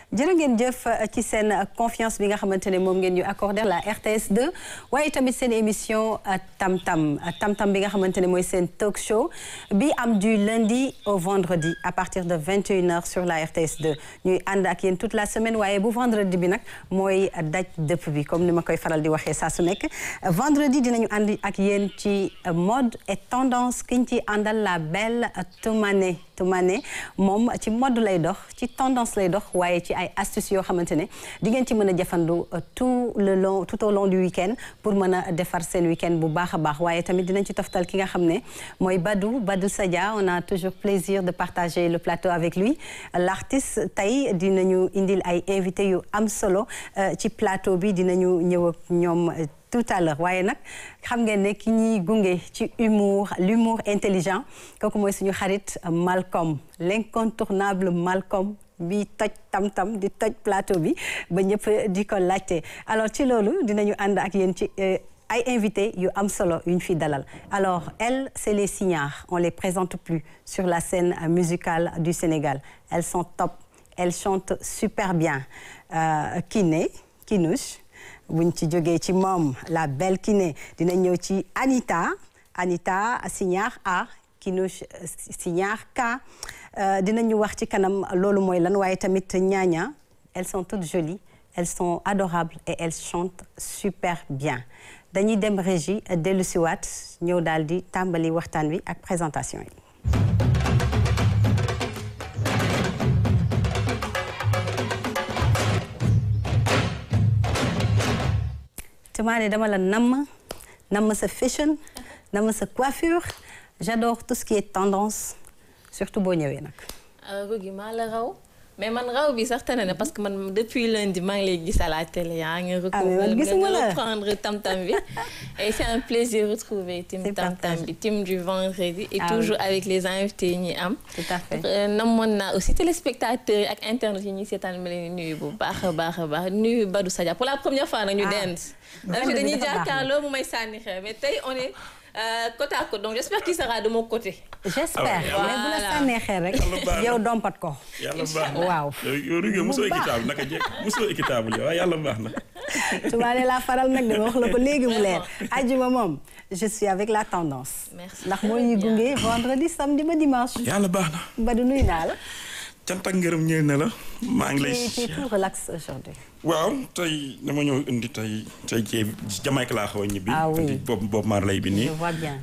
jërë ngeen jëf ci seen confiance bi nga xamante ne moom ngeen ñu accordé la RTS 2 waaye tamit seen émission tam-tam bi nga xamante ne mooy seen talk show bi am du lundi au vendredi à partir de 21h sur la RTS 2 ñuy ànd ak yéen toute la semaine waaye bu vendredi bi nag mooy daj dëpp bi comme ni ma koy faral di waxee saa su nekk vendredi dinañu ànd ak yéen ci mode et tendance kiñ ci àndal la belle Toumane moom ci mode lay dox ci tendance lay dox waaye ci ay astuces yoo xamante ne di ngeen ci mën a jëfandu tout au long du week-end pour mën a defar seen week-end bu baax a baax waaye tamit dinañ ci toftal ki nga xam ne mooy Badou Sadia on a toujours plaisir de partager le plateau avec lui l'artiste tey dinañu indil ay invités yu am solo ci plateau bi dinañu ñëw ak ñoom tout à l'heure waaye nag xam ngeen ne ki ñuy gunge ci l'humour intelligent kooku mooy suñu xarit Malcolm l'incontournable Malcolm bi toj tam-tam di toj plateau bi ba ñëpp di ko laajte alors ci loolu dinañu ànd ak yéen ci ay invités yu am solo yu ñu fi dalal alors elles c'est les Signares on les présente plus sur la scène musicale du Sénégal elles sont top elles chantent super bien Kinouche buñ ci jógee ci moom la belle Kiné dina ñëw ci Anita Signare A Kinouche Signare K dinañu wax ci kanam loolu mooy lan waaye tamit ñaaña elles sont toutes jolies elles sont adorables et elles chantent super bien dañuy dem régie dellu siwaat ñëw daal di tàmbali waxtaan wi ak présentation yi Toumane dama la namm sa fashion namm sa coiffure j'adore tout ce qui est tendance surtout boo ñëwee nag. Rougui maa la raw mais man raw bi sax tane na parce que man depuis lundi maa ngi lay gis à la télé yaa ngi reprendre tam-tam bi et c'est un plaisir de retrouver team tam-tam bi team du vendredi et toujours avec les invités yi ñuy am. Tout à fait namoon naa aussi téléspectateurs yi ak internautes yi ñuy seetaan ma leen nuyu bu baax a baax nuyu Badou Sadia pour la première fois nag ñu dance. dañuy jàkkaarloo mu may sànni xeer mais tey on est côte à côte donc j'espère qu'il sera de mon côté. j'espère mais bu la sànnee xeer rek yow dompat ko. yàlla baax na waaw. yow Rougui mosoo équitable naka jekk mosoo équitable yow waaye yàlla baax na. Toumane laa faral nag de wax la ko léegi mu leer ajuma moom je suis avec la tendance. merci ndax moo ñuy gunge vendredi samedi ba dimanche. yàlla baax na. Badou nuyu naa la. cant ak ngërëm ñeel na la. maa ngi lay tu es tout relax aujourd'hui. waaw tey dama ñëw indi tey ci Jamaïque laa xaw a ñibbi. ah oui boobu Marley bi nii. je vois bien.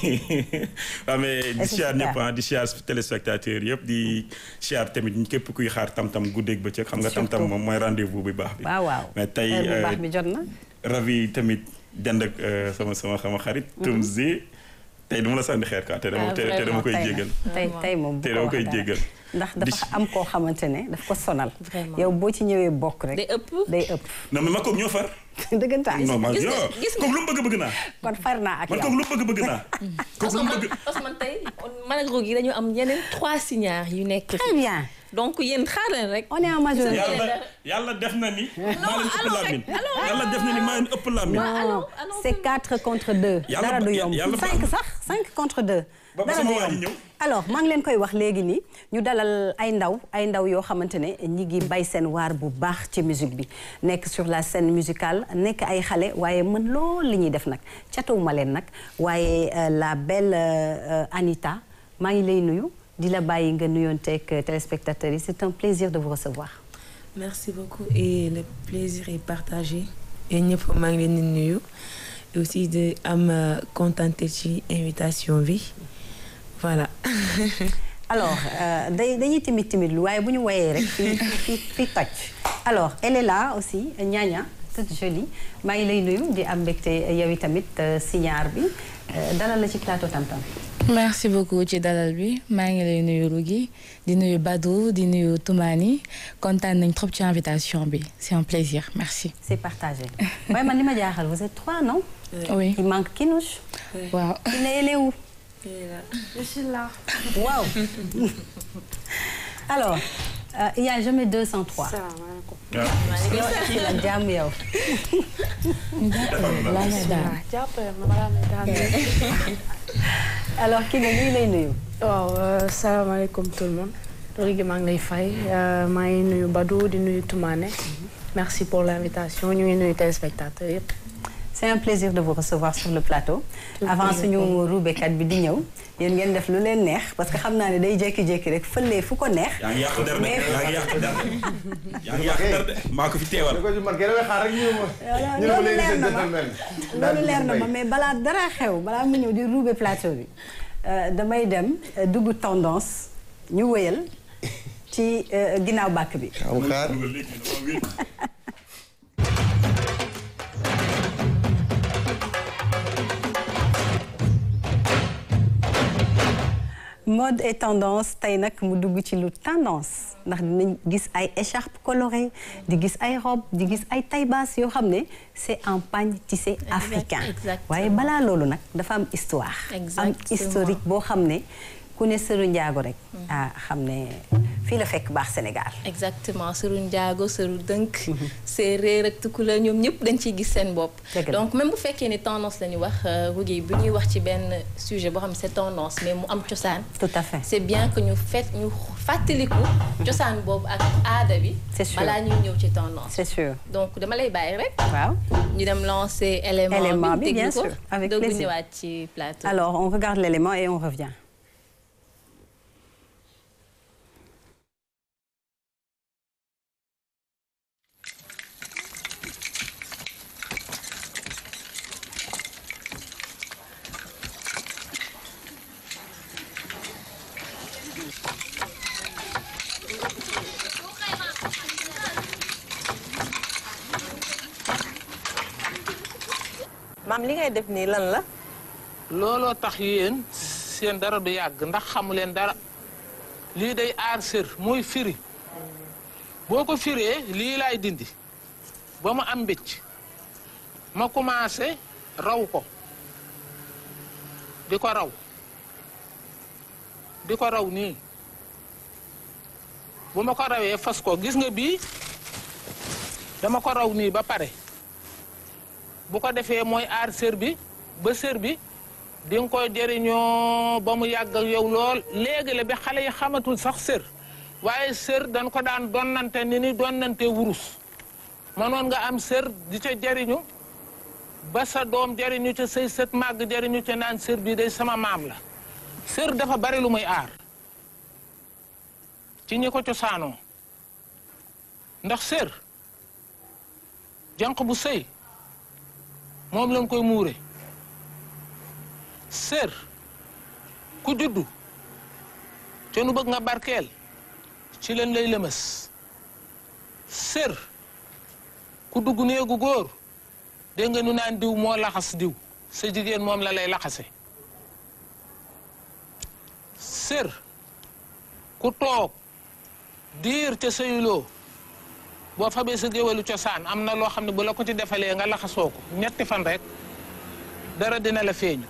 waaw mais di siyaar ñëpp di siyaar téléspectateurs yëpp di siyaar tamit képp kuy xaar tam-tam guddeeg bëccëg xam nga tam-tam moom mooy rendez-vous bu baax bi. waaw mais tey bu baax bi jot na. ravi tamit dend ak sama xarit. Tumzi tey du ma la sànni xeer ka te dama koy jégal. tey moom te dama koy jégal. ndax dafa am koo xamante ne daf ko sonal. vraiment yow boo ci ñëwee bokk rek. day ëpp. non mais ma koog ñoo far. dëggantaan. non man gis kooku lu mu bëgg naa. kon far naa ak yow man kooku lu mu bëgg naa. kooku lu mu bëgg. parce que man tey man ak Rougui dañu am yeneen 3 Signares yu nekk. très bien. donc yéen xaar leen rek. on est en majorité. yàlla def na ni. maa leen ëpp làmmiñ. yàlla def na ni maa leen ëpp làmmiñ. non c'est 4 contre 2. dara du yomb 5 sax 5 contre 2. dara du yomb alors maa ngi leen koy wax léegi nii ñu dalal ay ndaw yoo xamante ne ñi ngi bay seen waar bu baax ci musique bi nekk sur la scène musicale nekk ay xale waaye mën lool li ñuy def nag catawuma leen nag waaye la belle Anita maa ngi lay nuyu di la bàyyi nga nuyoonteeg téléspectateurs yi c'est un plaisir de vous recevoir. merci beaucoup et le plaisir est partagé et ñëpp maa ngi leen di nuyu et aussi de am contenté ci invitation bi voilà. alors dañuy timide lu waaye bu ñu woyee rek fi toj alors elle est là aussi ñaaña toute jolie maa ngi lay nuyu di am mbégte yow tamit Signare bi dalal la ci plateau tam-tam. merci beaucoup ci dalal bi maa ngi lay nuyu Rougui di nuyu Badou di nuyu Toumane kontaan nañ trop ci invitation bi c'est un plaisir merci. c'est partagé waaye man li ma jaaxal vous êtes 3 non. oui il manque Kinouche. waaw. il est où. je suis là. waaw. alors il y a jamais 2 sans 3. salaamaaleykum. jàmm yow. alors kii nga ñu lay nuyu. waaw salaamaaleykum tout le monde Rougui maa ngi lay fay maa ngi nuyu Badou di nuyu Toumane. Merci pour l'invitation ñu ngi nuyu téléspectateurs yëpp. C'est un plaisir de vous recevoir sur le plateau. Avant suñu ruubekat bi di ñëw yéen ngeen def lu leen neex parce que xam naa ne day jékki-jékki rek fële fu ko neex. yaa ngi yàq der de yaa ngi yàq der de yaa ngi yàq der de maa ko fi teewal. loolu leer na ma mais balaa dara xew balaa mu ñëw di ruube plateau bi damay dem dugg tendance ñu wëyal ci ginnaaw bàkk bi. Mode et tendance tey nag mu dugg ci lu tendance ndax dinañ gis ay écharpe colorée di gis ay robe di gis ay taille basse yoo xam ne c'est un pagne tissé africain waaye balaa loolu nag dafa am histoire am historique boo xam ne ku ne Sëru Njaago rek xam ne fii la fekk baax Sénégal. exactement Sëru Njaago Sëru Dënk. séeréer ak Tukulóor ñoom ñëpp dañ ciy gis seen bopp. donc même bu fekkee ni tendance la ñu wax Rougui bu ñuy wax ci benn sujet boo xam ne c'est tendance mais mu am cosaan. tout à fait c'est bien que ñu fàttaliku. cosaan boobu ak aada bi. c'est sûr balaa ñuy ñëw ci tendance. c'est sûr donc dama lay bàyyi rek. waaw ñu dem lancer élément bi bien sûr avec plaisir déglu ñëwaat ci plateau. alors on regarde l'élément et on revient. maam li ngay def nii lan la. looloo tax yéen seen dara du yàgg ndax xamu leen dara lii day aar sër mooy firi boo ko firee lii laay dindi ba mu am mbicc ma commencé raw ko di ko raw nii bu ma ko rawee fas ko gis nga bii dama ko raw nii ba pare bu ko defee mooy aar sër bi ba sër bi di nga koy jëriñoo ba mu yàgg ak yow lool léegi la bi xale yi xamatul sax sër waaye sër dañ ko daan donnante ni donnante wurus mënoon nga am sër di ca jëriñu ba sa doom jëriñu ca say sët màgg jëriñu ca naan sër bi day sama maam la sër dafa bari lu muy aar ci ñi ko cosaanoo ndax sër jànq bu sëy moom lañ koy muure sër ku juddu te nu bëgg nga barkeel ci leen lay lëmës sër ku dugg néegu góor dégg nga nu naan diw moo laxas diw sa jigéen moom la lay laxase sër ku toog diir ca sëyuloo boo fabee sa géwalu cosaan am na loo xam ne bu la ko ci defalee nga laxasoo ko ñetti fan rek dara dina la feeñu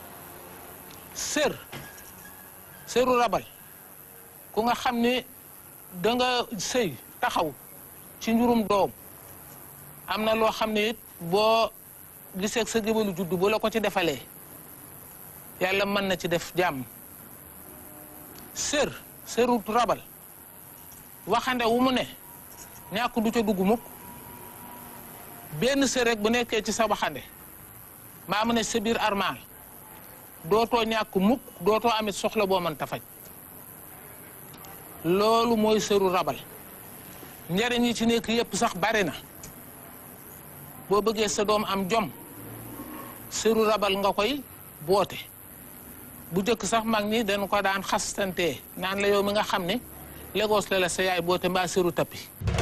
sëru rabal ku nga xam ni danga sëy taxaw ci njurum doom am na loo xam ne it boo gisee sa géwalu juddu bu la ko ci defalee yàlla mën na ci def jàmm sëru rabal waxande wu mu ne ñàkk du ca dugg mukk benn sër rek bu nekkee ci sa waxande maa mu ne sa biir armaal dootoo ñàkk mukk dootoo amit soxla boo mën ta faj loolu mooy sëru rabal njariñ yi ci nekk yépp sax bari na boo bëggee sa doom am jom sëru rabal nga koy boote bu jëkk sax mag ñi dañu ko daan xastantee naan la yow mi nga xam ne Lagos la sa yaay boote mbaa sëru tappi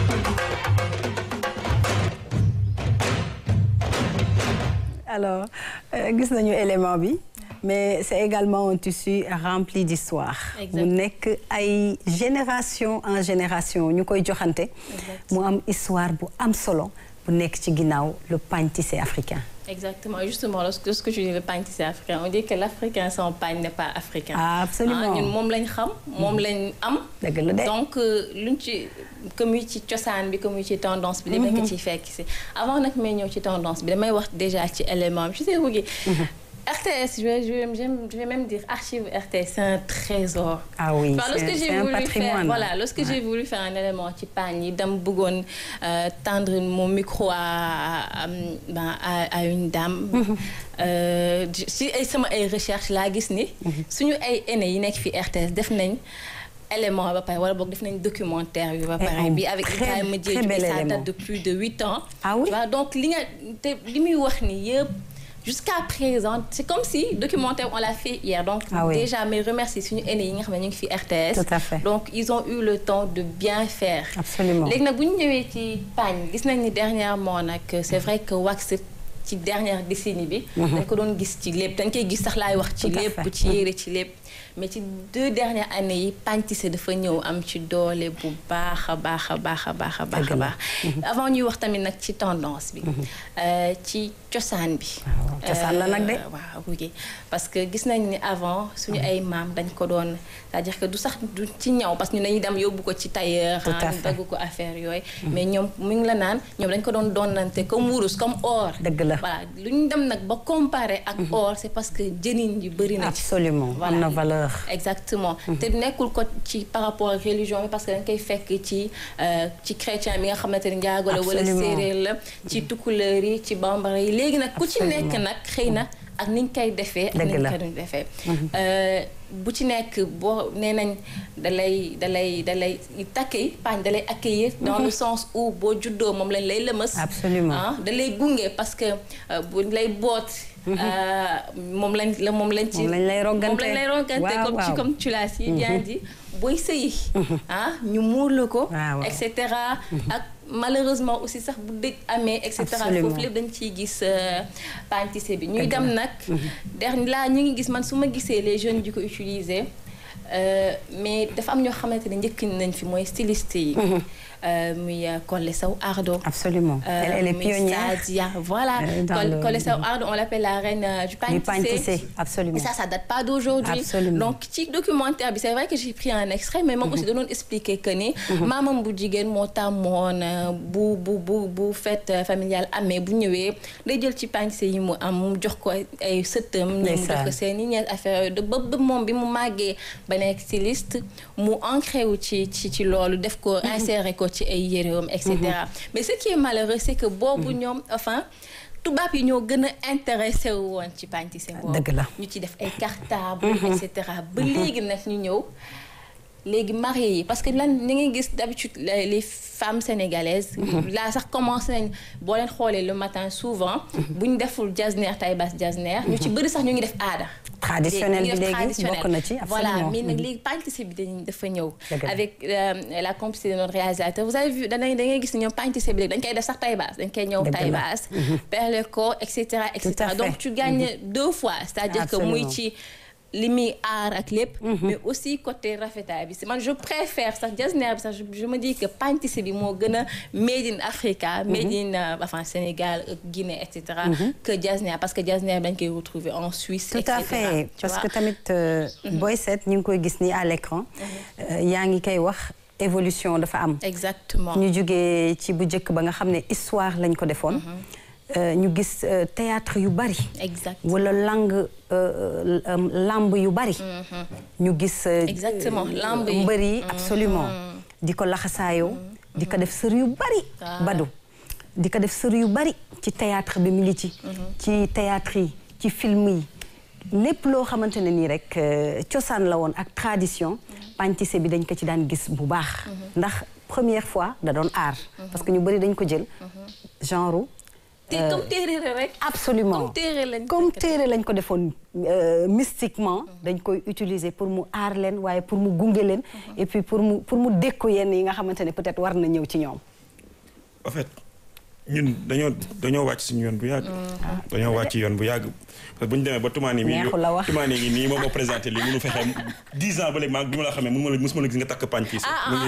alors gis nañu élément bi mais c'est également un tissu rempli d'histoire mu nekk ay génération en génération ñu koy joxante mu am histoire bu am solo bu nekk ci ginnaaw le pagne tissé africain. Exactement, justement, lorsque tu dis le pagne tissé africain, on dit que l'Africain sans pagne n'est pas africain. Ah, absolument. ñun moom lañ xam, moom lañ am. dëgg la de. Donc luñ ci comme yi ci cosaan bi comme yi ci tendance bi. li nekk ci fekk si avant nag may ñëw ci tendance bi damay wax déjà ci élément bi. Je sais Rougui, RTS, je vais même dire archive RTS, c'est un trésor. Ah oui, c'est un patrimoine. Voilà, lorsque j'ai voulu faire un élément ci paañ yi dama bëggoon tendre mon micro à une dame. Si sama ay recherche laa gis ni suñu ay aînés yi nekk fi RTS def nañ élément ba pare wala boog def nañ documentaire bi ba pare bi avec Ibrahima Diédhiou, ça date de plus de 8 ans. Ah oui? Donc li muy wax ni yëpp jusqu'à présent c'est comme si documentaire on l'a fait hier donc déjà mes remercie suñu aînés yi nga xam ne ñu ngi fi RTS. Tout à fait. Donc ils ont eu le temps de bien faire. Absolument. Léegi nag bu ñu ñëwee ci paañ gis nañ ni dernièrement nag c'est vrai que wax ci dernière décennie bi dañ ko doon gis ci lépp dañ koy gis sax laay wax ci lépp ci yére ci lépp mais ci 2 dernières années yi Pagne Tissé dafa ñëw am ci doole bu baax a baax a baax a baax a baax a baax avant ñuy wax tamit nag ci tendance bi ci cosaan bi cosaan la nag de waaw ok parce que gis nañ ni avant suñu ay maam dañ ko doon c'est-à-dire que du sax du ci ñaw parce que ñu dañuy dem yóbbu ko ci tailleur dagg ko affaire yooyu mais ñoom mu ngi la naan ñoom dañ ko doon doonante comme wurus comme or dëgg la voilà lu ñu dem nag ba comparer ak or c'est parce que jëniñ yu bëri na ci absolument am na valeur exactement te nekkul ko ci par rapport ak religion bi parce que dañ koy fekk ci chrétien bi nga xamante ni njaago la wala séeréer la ci tukulóor yi ci bambara yi léegi nag ku ci nekk nag xëy na ak niñ koy defee ak niñ koy duñ defee bu ci nekk boo nee nañ dalay takkee Pagne dalay accueillir dans le sens où boo juddoo moom lañ lay lëmës absolument da lay gunge parce que bu lay boot moom lañ lay rogante comme tu l'as si bien dit booy sëyi ñu muur la ko et cetera ak malheureusement aussi sax bu dëj amee et cetera foofu lépp dañ ciy gis Pagne Tissé bi ñuy dem nag laa ñu ngi gis man su ma gisee les jeunes di ko utiliser mais dafa am ñoo xamante ne njëkk nañ fi mooy styliste yi muy Collé Sow Ardo absolument elle est pionnière Sadia voilà Collé Sow Ardo on l'appelle la reine du Pagne Tissé absolument et ça date pas d'aujourd'hui donc ci documentaire bi c'est vrai que j'ai pris un extrait mais moom aussi da doon expliquer que ni maamam bu jigéen moo tàmmoon bu fête familiale amee bu ñëwee day jël ci Pagne Tissé yi mu am mu jox ko ay sëttam mu jox ko seen i ñeent affaire de ba moom bi mu màggee ba nekk styliste mu ancré wu ci loolu def ko insérer ko ci ay yéreem et cetera mais ce qui est malheureux c'est que boobu ñoom enfin tubaab yi ñoo gën a intéressé wu woon ci Pagne Tissé boobu dëgg la ñu ci def ay cartable et cetera ba léegi nag ñu ñëw léegi mariés yi parce que lan ni ngay gis d'habitude les femmes sénégalaises là sax commencé nañ boo leen xoolee le matin souvent bu ñu deful jasner taille basse jasner ñu ci bëri sax ñu ngi def aada traditionnel bi léegi bokk na ci voilà mais nag léegi Pagne Tissé bi dafa ñëw avec la complicité de notre réalisateur vous avez vu da ngay gis ne ñoom Pagne Tissé bi léegi dañ koy def sax taille basse dañ koy ñëw taille basse perle ko et cetera donc tu gagnes 2 fois c'est-à-dire que muy ci li muy aar ak lépp mais aussi côté rafetaay bi man je préfère sax jasner bi sax je me dis que Pagne Tissé bi moo gën a made in Africa made in enfin Sénégal Guinée et cetera que jasner parce que jasner dañ koy retrouver en Suisse tout à fait parce que tamit booy seet ñu ngi koy gis nii à l'écran yaa ngi koy wax évolution dafa am exactement ñu jógee ci bu njëkk ba nga xam ne histoire lañ ko defoon ñu gis théâtre yu bari wala lamb yu bari ñu gis exactement lamb yi mbër yi absolument di ko laxasaayoo di ko def sër yu bari badu di ko def sër yu bari ci théâtre bi mi ngi ci théâtre yi ci film yi lépp loo xamante ne nii rek cosaan la woon ak tradition Pagne Tissé bi dañ ko ci daan gis bu baax ndax première fois da doon aar parce que ñu bari dañ ko jël genre comme téere rek absolument comme téere lañ ko defoon mystiquement dañ koy utiliser pour mu aar leen waaye pour mu gunge leen et puis pour mu dékku yenn yi nga xamante ne peut-être war na ñëw ci ñoom en fait ñun dañoo wàcc suñu yoon bu yàgg dañoo wàcc yoon bu yàgg parce que bu ñu demee ba Toumani mi Toumani ngi nii moom moo présenté lii mënu fexe 10 ans ba léegi bi ma la xamee mosuma la gis nga takk Pagne Tissé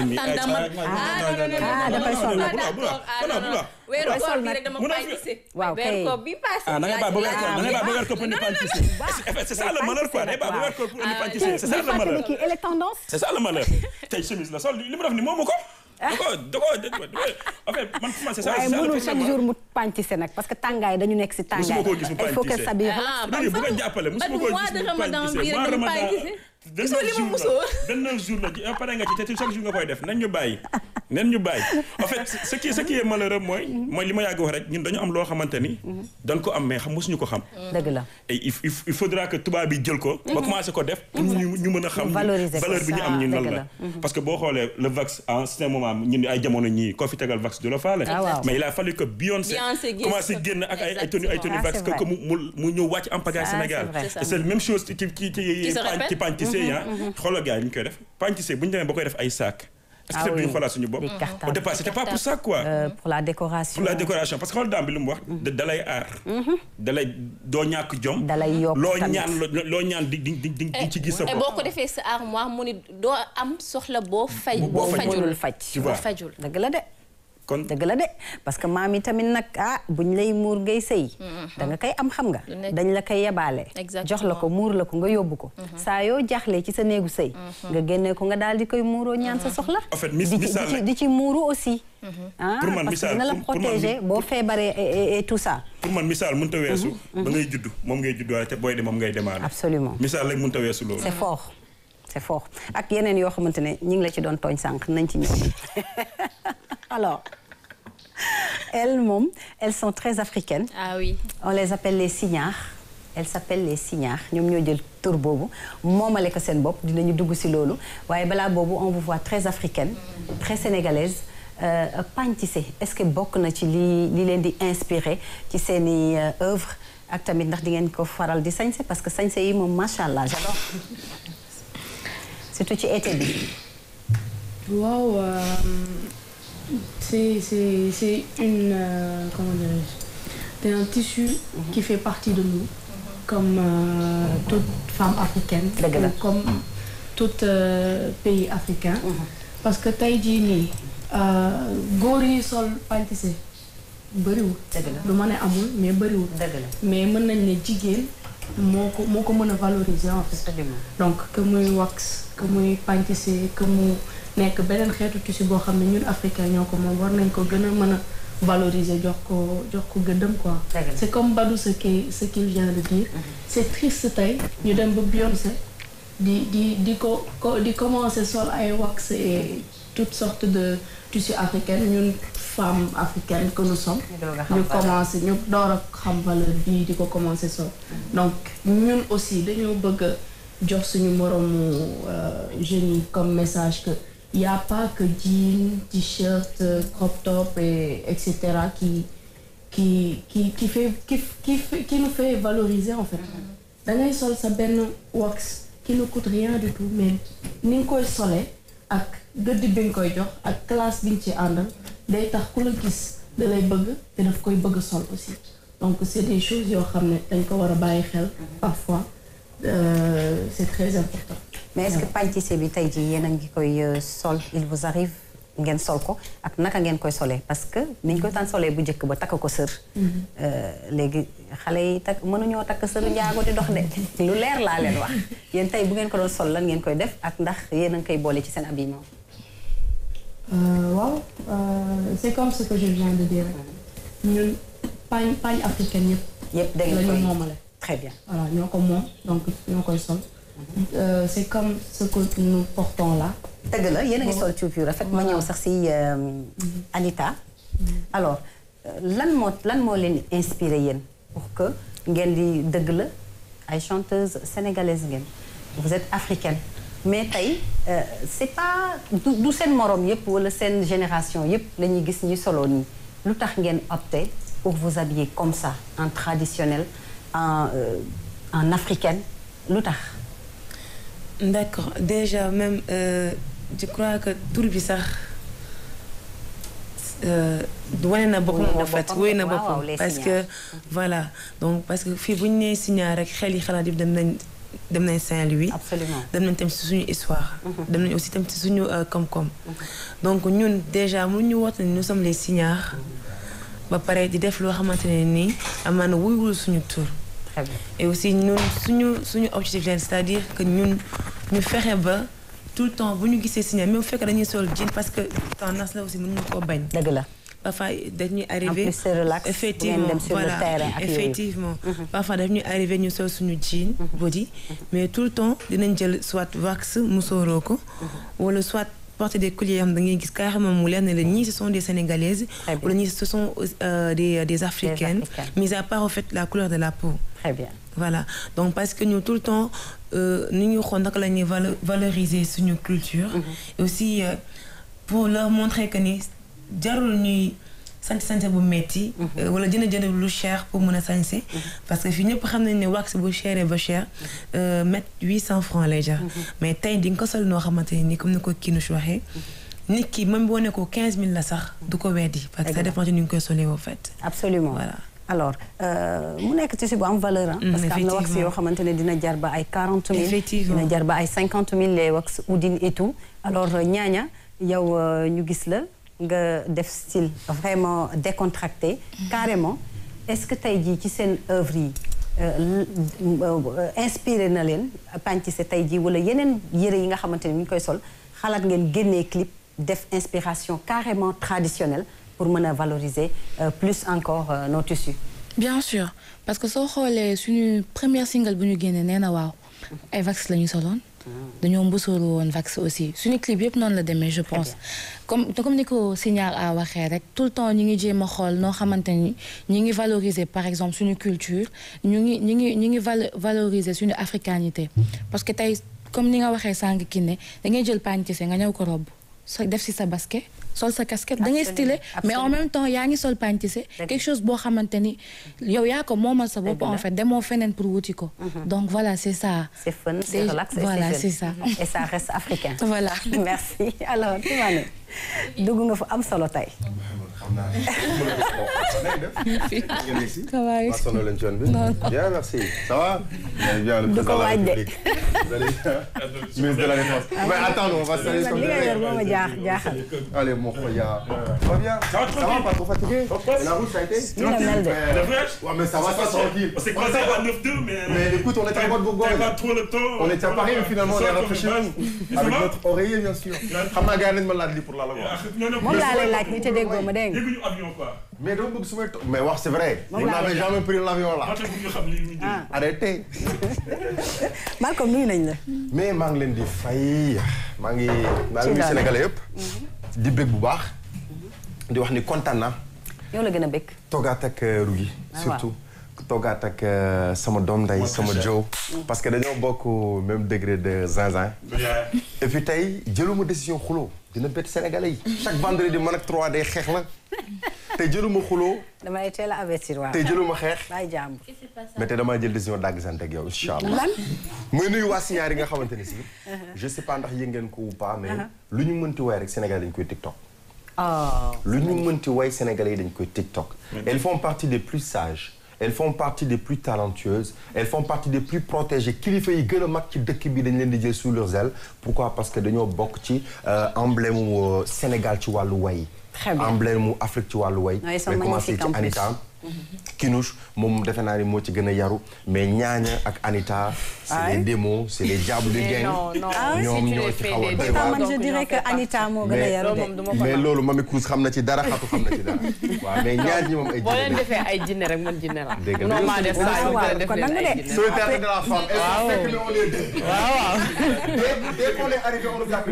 dafay sonn weeru koor bi rek dama Pagne Tissé waaw kay weeru koor bi passé da ngay bàyyi ba weer koor pour indi Pagne Tissé c'est ça le malheur quoi da ngay bàyyi ba weer koor pour indi Pagne Tissé c'est ça le malheur et les tendances c'est ça le malheur tey chemise la sol li mu def ni moomu ko en fait man commencé ça. waaye mënul chaque jour mu pàncise nag parce que tàngaay dañu nekk si tàngaay. il faut que Sabi bu ko jàppale musuma ko gis mu pàncise. 29 jours la pare nga ci te chaque jour nga koy def nañ ñu bàyyi. en fait ce qui est malheureux mooy li ma yàgg wax rek ñun dañu am loo xamante ni. dañ ko am mais mosuñu ko xam. dëgg la et il faudra que tubaab bi jël ko. ba commencé ko def pour ñu mën a xam. valeur bi ñu am ñun lan la. parce que boo xoolee le vax en ce moment ñun ay jamono ñii koo fi tegal vax du la faale. mais il a fallu que Beyoncé commencé génn ak ay tenue vax que mu ñëw wàcc en pagaille Sénégal. et c'est la même chose ci pàncise xoolal gars yi ñu koy def pàncise bu ñu demee ba koy def ay sac. est-ce que duñu xoolaat suñu bopp. au départ c'était pas pour ça quoi. pour la décoration. parce que xool daam bi lu mu wax. dalay aar. dalay doo ñàkk jom. dalay yokk loo ñaan di ci gis sa bopp. boo ko defee sa armoire mu ni doo am soxla boo fajul. dëgg la de. kon dëgg la de parce que maam yi tamit nag buñ lay muur ngay sëy da nga koy am xam nga dañ la koy yebaale jox la ko muur la ko nga yóbbu ko saa yoo jaaxlee ci sa néegu sëy nga génnee ko nga daal di koy muuroo ñaan sa soxla en fait misaal di ci muuru aussi pour man parce que dina la protéger boo feebaree et tout ça pour man misaal mënut a weesu ba ngay judd moom ngay judd waaye te booy de moom ngay demaale absolument misaal rek mënut a weesu loolu c'est fort ak yeneen yoo xamante ne ñi ngi la ci doon tooñ sànq nañ ci ñëw alors elles sont très africaines. Ah oui. On les appelle les Signares. Elles s'appellent les Signares ñoom ñoo jël tur boobu moomale ko seen bopp dinañu dugg ci loolu waaye balaa boobu on vous voit très africaine très sénégalaise pàncise est-ce que bokk na ci li leen di inspiré ci seeni œuvre ak tamit ndax di ngeen ko faral di sañse parce que sañse yi moom macha allah j'adore surtout ci été bi. waaw c'est une comment dirais-je, c'est un tissu qui fait partie de nous comme toute femme africaine ou comme tout pays africain parce que tey jii nii góor yi sol pàncise bëriwul du ma ne amul mais bëriwul mais mën nañ ne jigéen moo ko mën a valoriser en fait donc que muy wax que muy pàncise que mu nekk beneen xeetu tissu boo xam ne ñun africain ñoo ko moom war nañ ko gën a mën a valoriser jox ko gëddëm quoi. C'est comme Badou ce qu'il vient de dire. C'est triste tey ñu dem ba Beyoncé di commencer sol ay wax et toutes sortes de tissus africains ñun femmes africaines que nous sommes. ñu door a xam valeur bii di ko commencer sol. donc ñun aussi dañoo bëgg a jox suñu moromu jeunes yi comme message que. Il n'y a pas que jean, t-shirt, crop top etc. qui nous fait valoriser en fait. Da ngay sol sa benn wax qui ne coûte rien du tout mais ni nga koy solee ak gëdd bi nga koy jox ak classe bi nga ci àndal day tax ku la gis da lay bëgg te daf koy bëgg sol aussi. Donc c'est des choses yoo xam ne dañ ko war a bàyyi xel parfois c'est très important. mais est-ce que pàncise bi tey jii yéen a ngi koy sol il vous arrive ngeen sol ko ak naka ngeen koy solee parce que ni ñu koy daan solee bu njëkk ba takk ko sër. léegi xale yi mënuñoo takk sër njaago di dox de lu leer laa leen wax yéen tey bu ngeen ko doon sol lan ngeen koy def ak ndax yéen a ngi koy boole ci seen habillement. waaw c'est comme ce que je viens de dire ñun pagne africaine yëpp la ñu moomale. très bien voilà ñoo ko moom donc ñoo koy sol. C'est comme ce que nous portons là. dëgg la yéen a ngi sol cuub yu rafet ma ñëw sax si Anita. alors lan moo leen inspiré yéen pour que ngeen di dëgg la ay chanteuses sénégalaises ngeen vous êtes africaine mais tey c'est pas du seen morom yëpp wala seen génération yëpp la ñuy gis ñuy solo nii lu tax ngeen opté pour vous habiller comme ça en traditionnel en africaine lu tax. D'accord déjà même je crois que tur bi sax wane na boppam en fait wéy na boppam parce que voilà donc parce que fii bu ñu nee Signares rek xel yi xalaat yëpp dem nañ Saint-Louis. Absolument. dem nañ tam ci suñu histoire. dem nañ aussi tam ci suñu koom-koom. donc ñun déjà mënuñu woote ne nous sommes les Signares ba pare di def loo xamante ne nii amaana wuyul suñu tur. Très bien. Et aussi ñun suñu objectif c'est-à-dire que ñun ñu fexe ba tout le temps bu ñu gisee signal mais bu fekkee dañuy sol jean parce que tendance la aussi mën ñu koo bañ. dëgg la. parfois dañuy arrivé en plus c'est relax effectivement dem sur le terrain ak effectivement parfois dañuy arrivé ñu sol suñu jean body mais tout le temps dinañ jël soit wax musooroo ko wala soit porter des colliers am da ngay gis carrément mu leer ne la ñii ce sont des sénégalaises wala ñii ce sont des africaines mis à part au fait la couleur de la peau. Très bien. Voilà donc parce que ñu tout le temps ni ñu xool naka la ñuy valoriser suñu culture et aussi pour leur montrer que ni jarul ñuy sañse bu metti wala jënd lu cher pour mën a sañse parce que fii ñëpp xam nañ ne wax bu chéré ba cher mètre 800 francs lay jar mais tey di nga ko sol noo xamante ni comme ni ko Kinouche waxee nit ki même boo ne ko 15000 la sax du ko weddi parce que ça dépend ci ni nga koy solee au fait. Absolument. Voilà. Alors mu nekk tissu bu am valeur parce que am na wax yoo xamante ne dina jar ba ay 40 000 dina jar ba ay 50 000 les wax Oudine et tout alors Ñaaña yow ñu gis la nga def style vraiment décontracté carrément est-ce que tey jii ci seen œuvre yi inspiré na leen Pantissé tey jii wala yeneen yére yi nga xamante ne mi ngi koy sol xalaat ngeen génnee clip def inspiration carrément traditionnelle pour mën a valoriser plus encore nos tissus. Bien sûr parce que soo xoolee suñu première single bu ñu génnee nee na waaw ay wax la ñu soloon. dañoo mbusóoru woon wax aussi suñu clip yëpp noonu la demee je pense. comme ni ko Signal a waxee rek tout le temps ñu ngi jéem a xool noo xamante ni ñu ngi valoriser par exemple suñu culture ñu ngi valoriser suñu africanité parce que tey comme ni nga waxee sànq ki ne da ngay jël Pantissé nga ñëw ko robb so def si sa basket. sol sa casquette da ngay stylé mais en même temps yaa ngi sol Pantissé quelque chose boo xamante ni yow yaa ko moomal sa bopp en fait demoo feneen pour wuti ko donc voilà c'est ça. C'est fun, c'est relax, voilà c'est ça. Et ça reste africain. Voilà. Merci alors Toumane dugg nga fa am solo tey. Ça va. Bien, merci. Ça va? Bien, le président de la République. Ministre de la Défense. Mais attends, on va saluer son Allez, mon frère. Ça va bien? Ça va, pas trop fatigué? La route, ça a été? Ouais, mais ça va, ça tranquille. On s'est croisé à 9-2, mais écoute, on était à Bourgogne. On était à Paris, mais finalement, on est rentré chez nous. Avec notre oreiller, bien sûr. Xam naa gars yi nañ ma laaj lii pour la la wax. moom laa lay laaj ñu te déggoo ma dégg nga. avion quoi. Mais dama bëgg su may mais wax c'est vrai. Vous n'avez jamais pris l'avion là. Arrêtez. Malcolm nuyu nañ la. mais maa ngi leen di fay maa ngi Sénégalais yëpp. di bëgg bu baax. di wax ni kontaan naa. yow la gën a bëgg. toogaat ak Rougui. surtout toogaat ak sama doom nday sama Joe. parce que dañoo bokk même degré de zinzin. et puis tey jëluma décision xuloo dina bett Sénégalais yi. chaque vendredi man ak 3 day xeex la. tey jëluma xuloo. damay teel a avertir waaw. tey jëluma xeex. bàyyi jàmm. mais tey damaa jël décision dàgg sant ak yow incha allah. lan. muy nuyu waa Signaar yi nga xamante ne si. je sais pas ndax yëg ngeen ko ou pas mais. lu ñu mënti way rek Sénégalais dañ koy TikTok. lu ñu mënti way Sénégalais yi dañ koy TikTok. elles font partie des plus sages. elles font partie des plus talentueuses. elles font partie des plus protégées. kilifa yi gën a mag ci dëkk bi dañ leen di jël sous leurs ailes. pourquoi parce que dañoo bokk ci emblème mu Sénégal ci wàllu way. très bien emblème mu Afrique ci wàllu way. mais commencé ci Anita. Kinouche moom defe naa ni moo ci gën a yaru mais Ñaaña ak Anita. c'est les démos c'est les diables du gang. ñoom ñoo ci xaw a doy waar. man je dirais que Anita moo gën a yaru de. mais loolu Mami Kous xam na ci dara xatu xam na ci dara. waaw mais ñaar ñi moom ay jinne. boo leen defee ay jinne rek man jinne la. dégg nga non maa def saa yu def leen ay jinne. sur le terrain de la femme. waaw est-ce que on est deux. waaw. dès qu'on est arrivé on nous a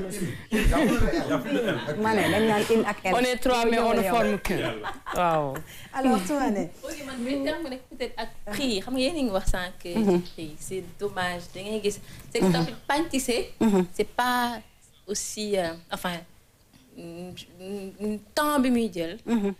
ma ne dañ naan in ak elle. on est 3 mais on ne forme qu'un. waaw. alors Toumane. aussi man mi tax ma ne peut-être ak prix yi xam nga yéen a ngi wax sànq. prix c'est dommage da ngay gis. c'est que tamit Pantissé. c'est pas aussi enfin temps bi muy jël.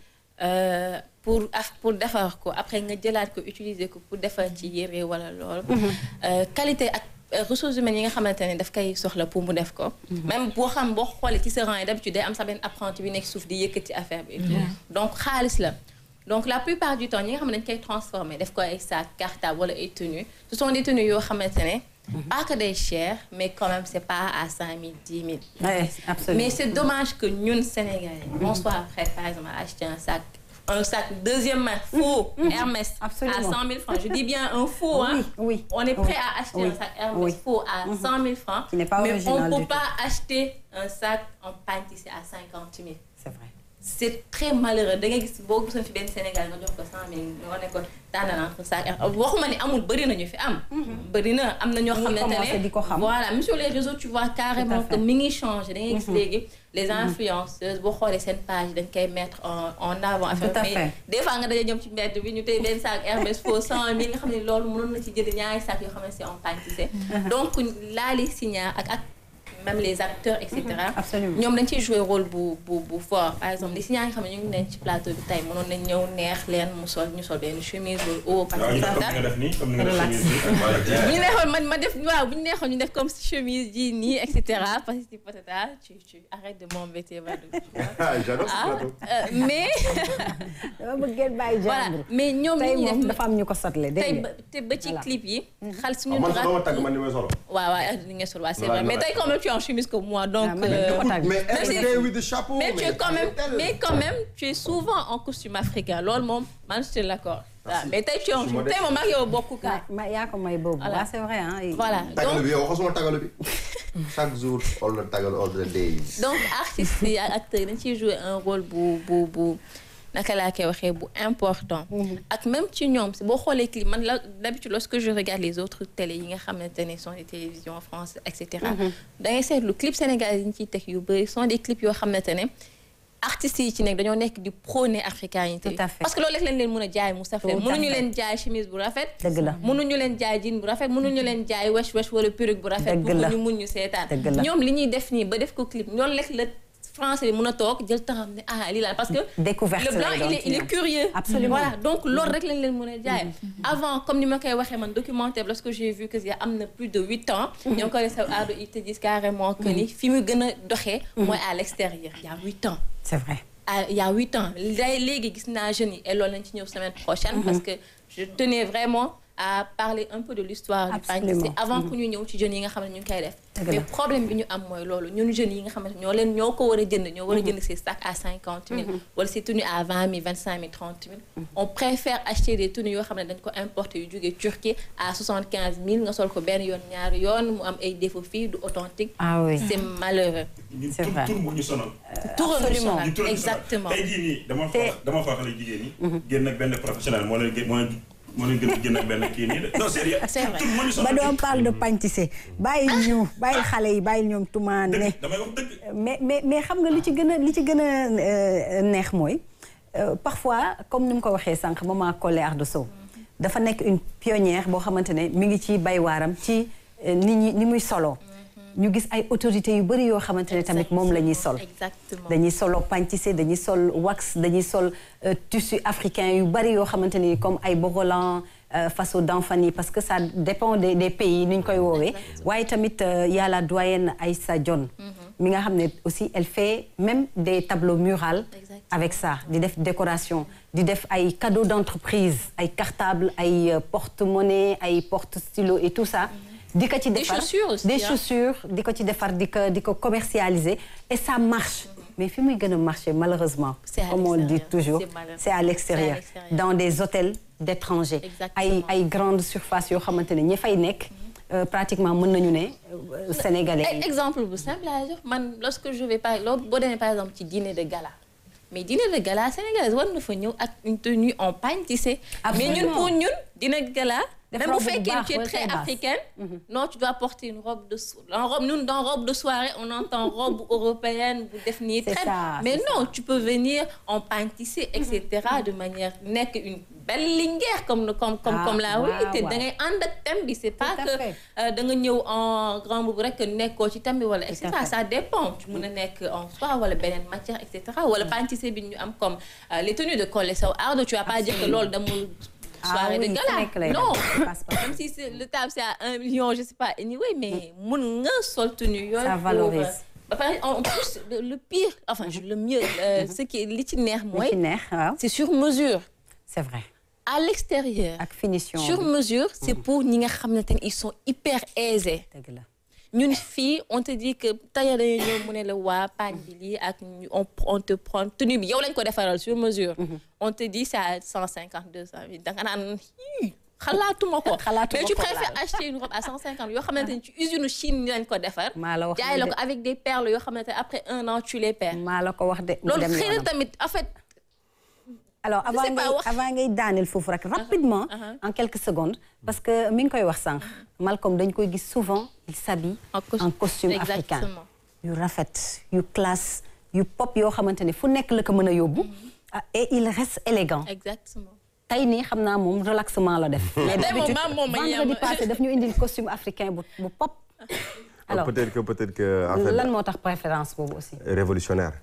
pour defar ko après nga jëlaat ko utiliser ko pour defar ci yére wala lool. qualité ak ressources humaines yi nga xamante ne daf koy soxla pour mu def ko. même boo xoolee ci sa rang yi d'habitude day am sa benn apprenti bi nekk suuf di yëkkati affaire bi. donc xaalis la. donc la plupart du temps ñi nga xam ne dañ koy transformer def ko ay sac cartable wala ay tenues ce sont des tenues yoo xamante ne. pas que day cher mais quand même c'est pas à 5 000 10 000. Oui, absolument. mais c'est dommage que ñun Sénégalais on soit prêt par exemple à acheter un sac un sac deuxième main faux Hermès à 100 000 francs. Je dis bien un faux. Oui. On est prêt à acheter un sac Hermès faux à 100 000 francs. Qui n'est pas original mais on ne peut pas acheter un sac en pagne tissé à 50 000. C'est vrai. C'est très malheureux da ngay gis boo gisoon fi benn Sénégal nga jox ko 100 000 nga ne ko tànnal entre sac waxuma ne amul bëri na ñu fi am. bëri na am na ñoo xamante ne voilà même sur les réseaux tu vois carrément que mi ngi changé da ngay gis léegi les influenceuses boo xoolee seen page dañ koy mettre en avant. mais des fois nga daje ñoom ci mbedd bi ñu tey benn sac Hermès faux 100 000 nga xam ne loolu mënoon na ci jënd ñaari sac yoo xam ne c'est en pagne tissé. donc laali signa ak même les acteurs et cetera. ñoom dañ ciy jouer rôle bu fort par exemple les signants nga xam ne ñu ngi nekk ci plateau bi tey mënoon nañ ñëw neex leen ñu sol benn chemise bu haut. parce que bu ñu neexoon ma def waaw bu ñu neexoon ñu def comme chemise ji nii et cetera parce que patata tu arrêtes de m'embêter Badou. j'adore ce plateau. mais. dama bëgg ngeen bàyyi jàmbur. mais ñoom li ñuy def dafa am ñu ko sotle dégg nga te ba ci clip yi. xal suñu man dama tàgg man ni may solo. waaw li nga sol waaw c'est vrai mais tey quand même tu es en chemise comme moi donc. mais quand même tu es souvent en costume africain loolu moom man je te l'accorde. mais tey tu es en chemise tey moom ak yow bokku ka. yaa ko may boobu. voilà c'est vrai hein. voilà tagalu bi yow waxuma tagalu bi. chaque jour all the tagalu all the days. donc artistes yi ak acteurs yi dañ ciy jouer un rôle bu naka laa koy waxee bu important. ak même ci ñoom boo xoolee clip man la d'habitude lorsque je regarde les autres télé yi nga xamante ne sont des télévisions en France et cetera. da ngay seetlu clip sénégalais yi ñu ciy teg yu bëri sont des clips yoo xamante ne artistes yi ci nekk dañoo nekk di prôner africainité. tout à fait parce que loolu rek lañ leen mën a jaay mu saf leen. mënuñu leen jaay chemise bu rafet. dëgg la mënuñu leen jaay jean bu rafet mënuñu leen jaay wesh wala perruque bu rafet. dëgg la pour ñu mun ñu seetaan. dëgg la ñoom li ñuy def nii ba def ko clip loolu rek la. français bi mën a toog jël taxam ne lii la parce que découverte le blanc il est curieux. absolument voilà donc loolu rek lañ leen mën a jaay. avant comme ni ma koy waxee man documentaire lorsque j'ai vu que y a am na plus de 8 ans. ñoo ko def aado ils te disent carrément que ni fi mu gën a doxee. mooy à l'extérieur il y a 8 ans. c'est vrai. il y a 8 ans léegi gis naa jeunes yi et loolu lañ ci ñëw semaine prochaine. parce que je tenais vraiment à parler un peu de l'histoire du pagne tissé avant que ñu ñëw ci jeunes yi nga xam ne ñu ngi koy def. mais problème bi ñu am mooy loolu ñun jeunes yi nga xam ne ñoo ko war a jënd ñoo war a jënd ces sacs à 50 000 wala ces tenues à 20 000 25 000 30 000 on préfère acheter des tenues yoo xam ne dañ ko importer yu jógee Turquie à 75 000 nga sol ko benn yoon ñaari yoon mu am ay défauts fii du authentique. c'est malheureux. c'est vrai tur bu ñu sonal. absolument exactement. tey jii nii dama fa xale jigéen ñi. génn ak benn professionnel moo leen gën a benn kii nii de non sérieux. c'est vrai ba doon parle de pagne tissé bàyyi xale yi bàyyi ñoom tumaane. damay wax dëgg. mais xam nga li ci gën a neex mooy parfois comme ni mu ko waxee sànq maman Collé Ardo Sow dafa nekk une pionnière boo xamante ne mi ngi ci bay waaram ci ni muy solo. ñu gis ay autorités yu bëri yoo xamante ne tamit moom la ñuy sol. exactement dañuy solo pagne tissé dañuy sol wax dañuy sol tissu africain yu bëri yoo xamante ni comme ay Bogolan Faso d'Anfani parce que ça dépend des pays ni ñu koy woowee. waaye tamit y a la doyenne Aïssa Dione. mi nga xam ne aussi elle fait même des tableaux murales. avec ça di def décoration di def ay cadeaux d'entreprise ay cartables ay porte-monnaie ay porte-stylo et tout ça. di ko ci defar des chaussures di ko ci defar di ko commercialiser et ça marche mais fi muy gën a marcher malheureusement comme on dit toujours c'est à l'extérieur dans des hôtels d'étrangers ay grandes surfaces yoo xamante ne ñi fay nekk pratiquement mën nañu ne sénégalais exemple bu simple à jox man lorsque je vais boo demee par exemple ci dîner de gala mais dîner de gala sénégalaise war na fa ñëw ak une tenue en pagne tissé mais ñun pour ñun dîner de gala même bu fekkee tu es très africaine non tu dois porter une robe dans robe de soirée on entend robe européenne bu def nii très mais non tu peux venir en pagne tissé et cetera de manière nekk une belle linguère comme la oui te da ngay ànd ak thème bi c'est pas que da nga ñëw en grand boubou rek nekkoo ci thème bi wala et cetera ça dépend tu mën a nekk en soie wala beneen matière et cetera wala pagne tissé bi ñu am comme les tenues de Collé Sow Ardo tu vas pas dire que loolu damul soirée de gala non même si le table c'est à 1 million je sais pas anyway mais mun nga sol tenue yooyu ça valorise en plus le pire enfin le mieux ce qui li ci neex mooy c'est sur mesure c'est vrai à l'extérieur ak finition sur mesure c'est pour ñi nga xam ne ils sont hyper aisés dëgg la ñun fii on te dit que tailleur dañuy ñëw mu ne la waa paañ bi lii ak on te prend tenue bi yow lañ ko defaral sur mesure. on te dit c'est à 150 200 000 danga naan xalaatuma ko. mais tu préfères acheter une robe à 150 yoo xamante ni ci usine Chine lañ ko defar. jaay la ko avec des perles yoo xamante ne après 1 an tu les perds. maa la ko wax de. loolu xëy na tamit en fait. alors avant ngay daaneel foofu rek rapidement en quelques secondes parce que mi ngi koy wax sànq Malcolm dañ koy gis souvent il s'habille en costume africain yu rafet yu classe yu pop yoo xamante ne fu nekk la ko mën a yóbbu et il reste élégant. Exactement. tey nii xam naa moom relaxement la def. mais d'habitude vendredi passé daf ñu indil costume africain bu pop. alors peut-être que en fait lan moo tax préférence boobu aussi. révolutionnaire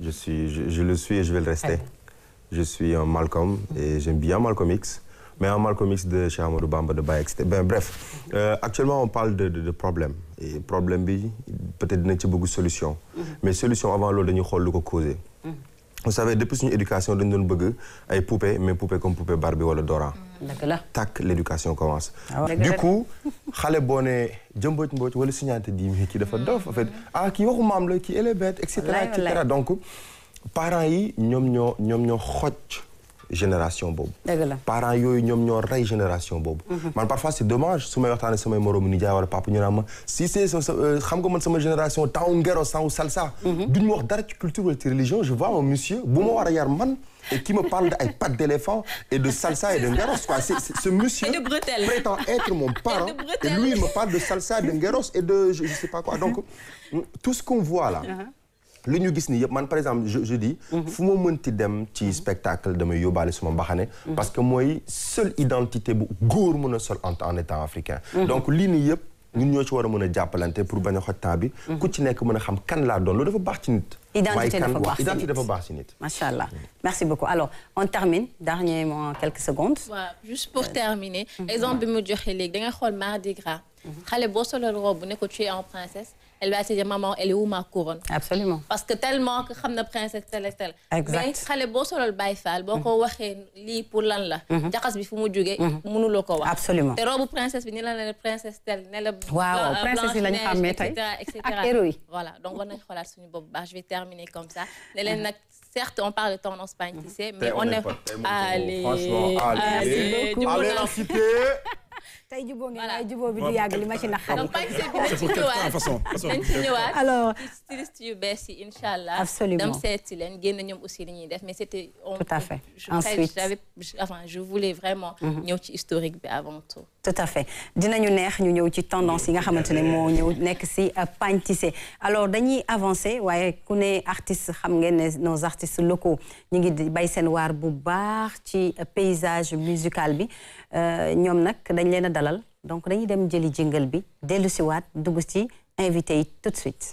je le suis et je vais le rester. Je suis un Malcolm et j'aime bien Malcolm X, mais un Malcolm X de Cheikh Amadou Bamba de Baye, etc. Bref, actuellement on parle de problème et problème bi peut-être dinañ ci bëgg solution. Mais solution avant loolu dañuy xool lu ko causer. Vous savez depuis suñu éducation dañu doon bëgg ay poupées mais poupées comme poupée Barbie wala Dora. Dëgg la. Tac l'éducation commence. Du coup xale boo ne jëmbooj mbooj wala signante di mi kii dafa dof en fait kii waxu maam la kii elle est bête et cetera donc. parents yi ñoom ñoo xoj génération boobu. dëgg la parents yooyu ñoom ñoo rey génération boobu. man parfois c'est dommage su may waxtaanee samay moroomu nijaay wala papa ñu naan ma si c'est xam nga man sama génération temps ngero temps salsa. duñ ma wax dara ci culture wala ci religion je vois un monsieur bu ma war a yar man. et qui me parle ay pattes d'éléphant et de salsa et de ngeros quoi c'est ce monsieur prétend être mon parent et lui il me parle de salsa de ngeros et de je sais pas quoi donc tout ce qu'on voit là. lu ñu gis ni yëpp man par exemple je dis fu ma mënti dem ci spectacle damay yóbbaale suma mbaxane parce que mooy seule identité bu góor mën a sol en étant africain donc lii nii yëpp ñun ñoo ci war a mën a jàppalante pour bañ a xoj temps bi ku ci nekk mën a xam kan laa doon loolu dafa baax ci nit identité dafa baax ci nit macha allah merci beaucoup alors on termine dernier mot en quelques secondes juste pour terminer exemple bi mu joxe léegi da nga xool Mardi Gras xale boo solal robe bu ne ko tu es en princesse elle va te dire maman elle est où ma couronne. Absolument. parce que tellement que xam na princesse tel et tel. exact mais xale boo solal Baye Fall boo ko waxee lii pour lan la. jaxas bi fu mu jógee. mënuloo ko wax. absolument te robe princesse bi ni la ne princesse tel ne la. waaw princesse yi la ñu xàmmee tey ak héros yi. voilà donc war nañu xoolaat suñu bopp baax je vais terminer comme ça ne leen nag certes on parle de tendance pagne tissé mais on est allez tey jubóo ngeen waaye jubóo bi du yàgg li ma ci naqari. donc pagne tissé bi nañ ci ñëwaat. alors styliste yu bees yi incha allah. absolument dem seeti leen génn ñoom aussi li ñuy def mais c'était. tout à fait ensuite je voulais vraiment. ñëw ci historique bi avant tout. tout à fait dinañu neex ñu ñëw ci tendance yi nga xamante ne moo ñëw nekk si pagne tissé alors dañuy avancer waaye ku ne artiste xam ngeen ne nos artistes locaux ñu ngi bay seen waar bu baax ci paysage musical bi ñoom nag dañ leen a dalal donc dañuy dem jëli jingle bi dellu si waat dugg ci invité yi tout de suite.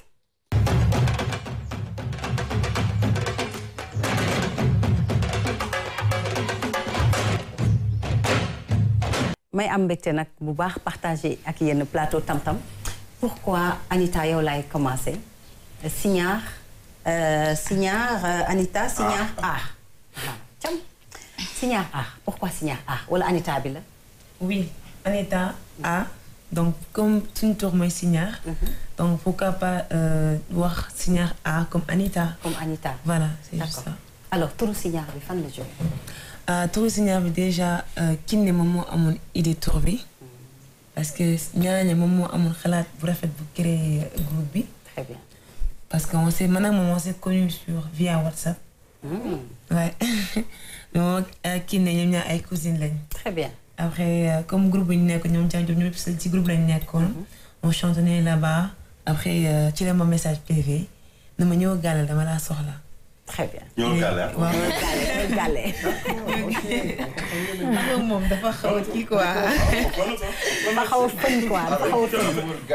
may am mbégte nag bu baax partagé ak yenn plateau tam-tam pourquoi Anita yow laay commencé Signar Anita Signar cam Signar pourquoi Signar wala Anita bi la oui Anita donc comme suñu tur mooy Signar donc pourquoi pas wax Signar comme Anita voilà c'est juste ça alors turu Signar bi fan la jógee turu Signar bi déjà Kiné moom moo amoon idée tur bi parce que ñaaña moom moo amoon xalaat bu rafet bu créer groupe bi. Très bien. parce que on s'est connus via WhatsApp. ouais donc Kiné ñoom ñaar ay cousines lañ. Très bien. après comme groupe bi ñu nekk ñoom Diagne ñoom ñëpp ci groupe lañ nekkoon. on chantait là-bas après ci la ma message privé na ma ñëw gàllal dama laa soxla. Très bien. ñëw gàlle ñëw gàlle. moom dafa xaw a kii quoi. dafa xaw a fën quoi dafa xaw a fën.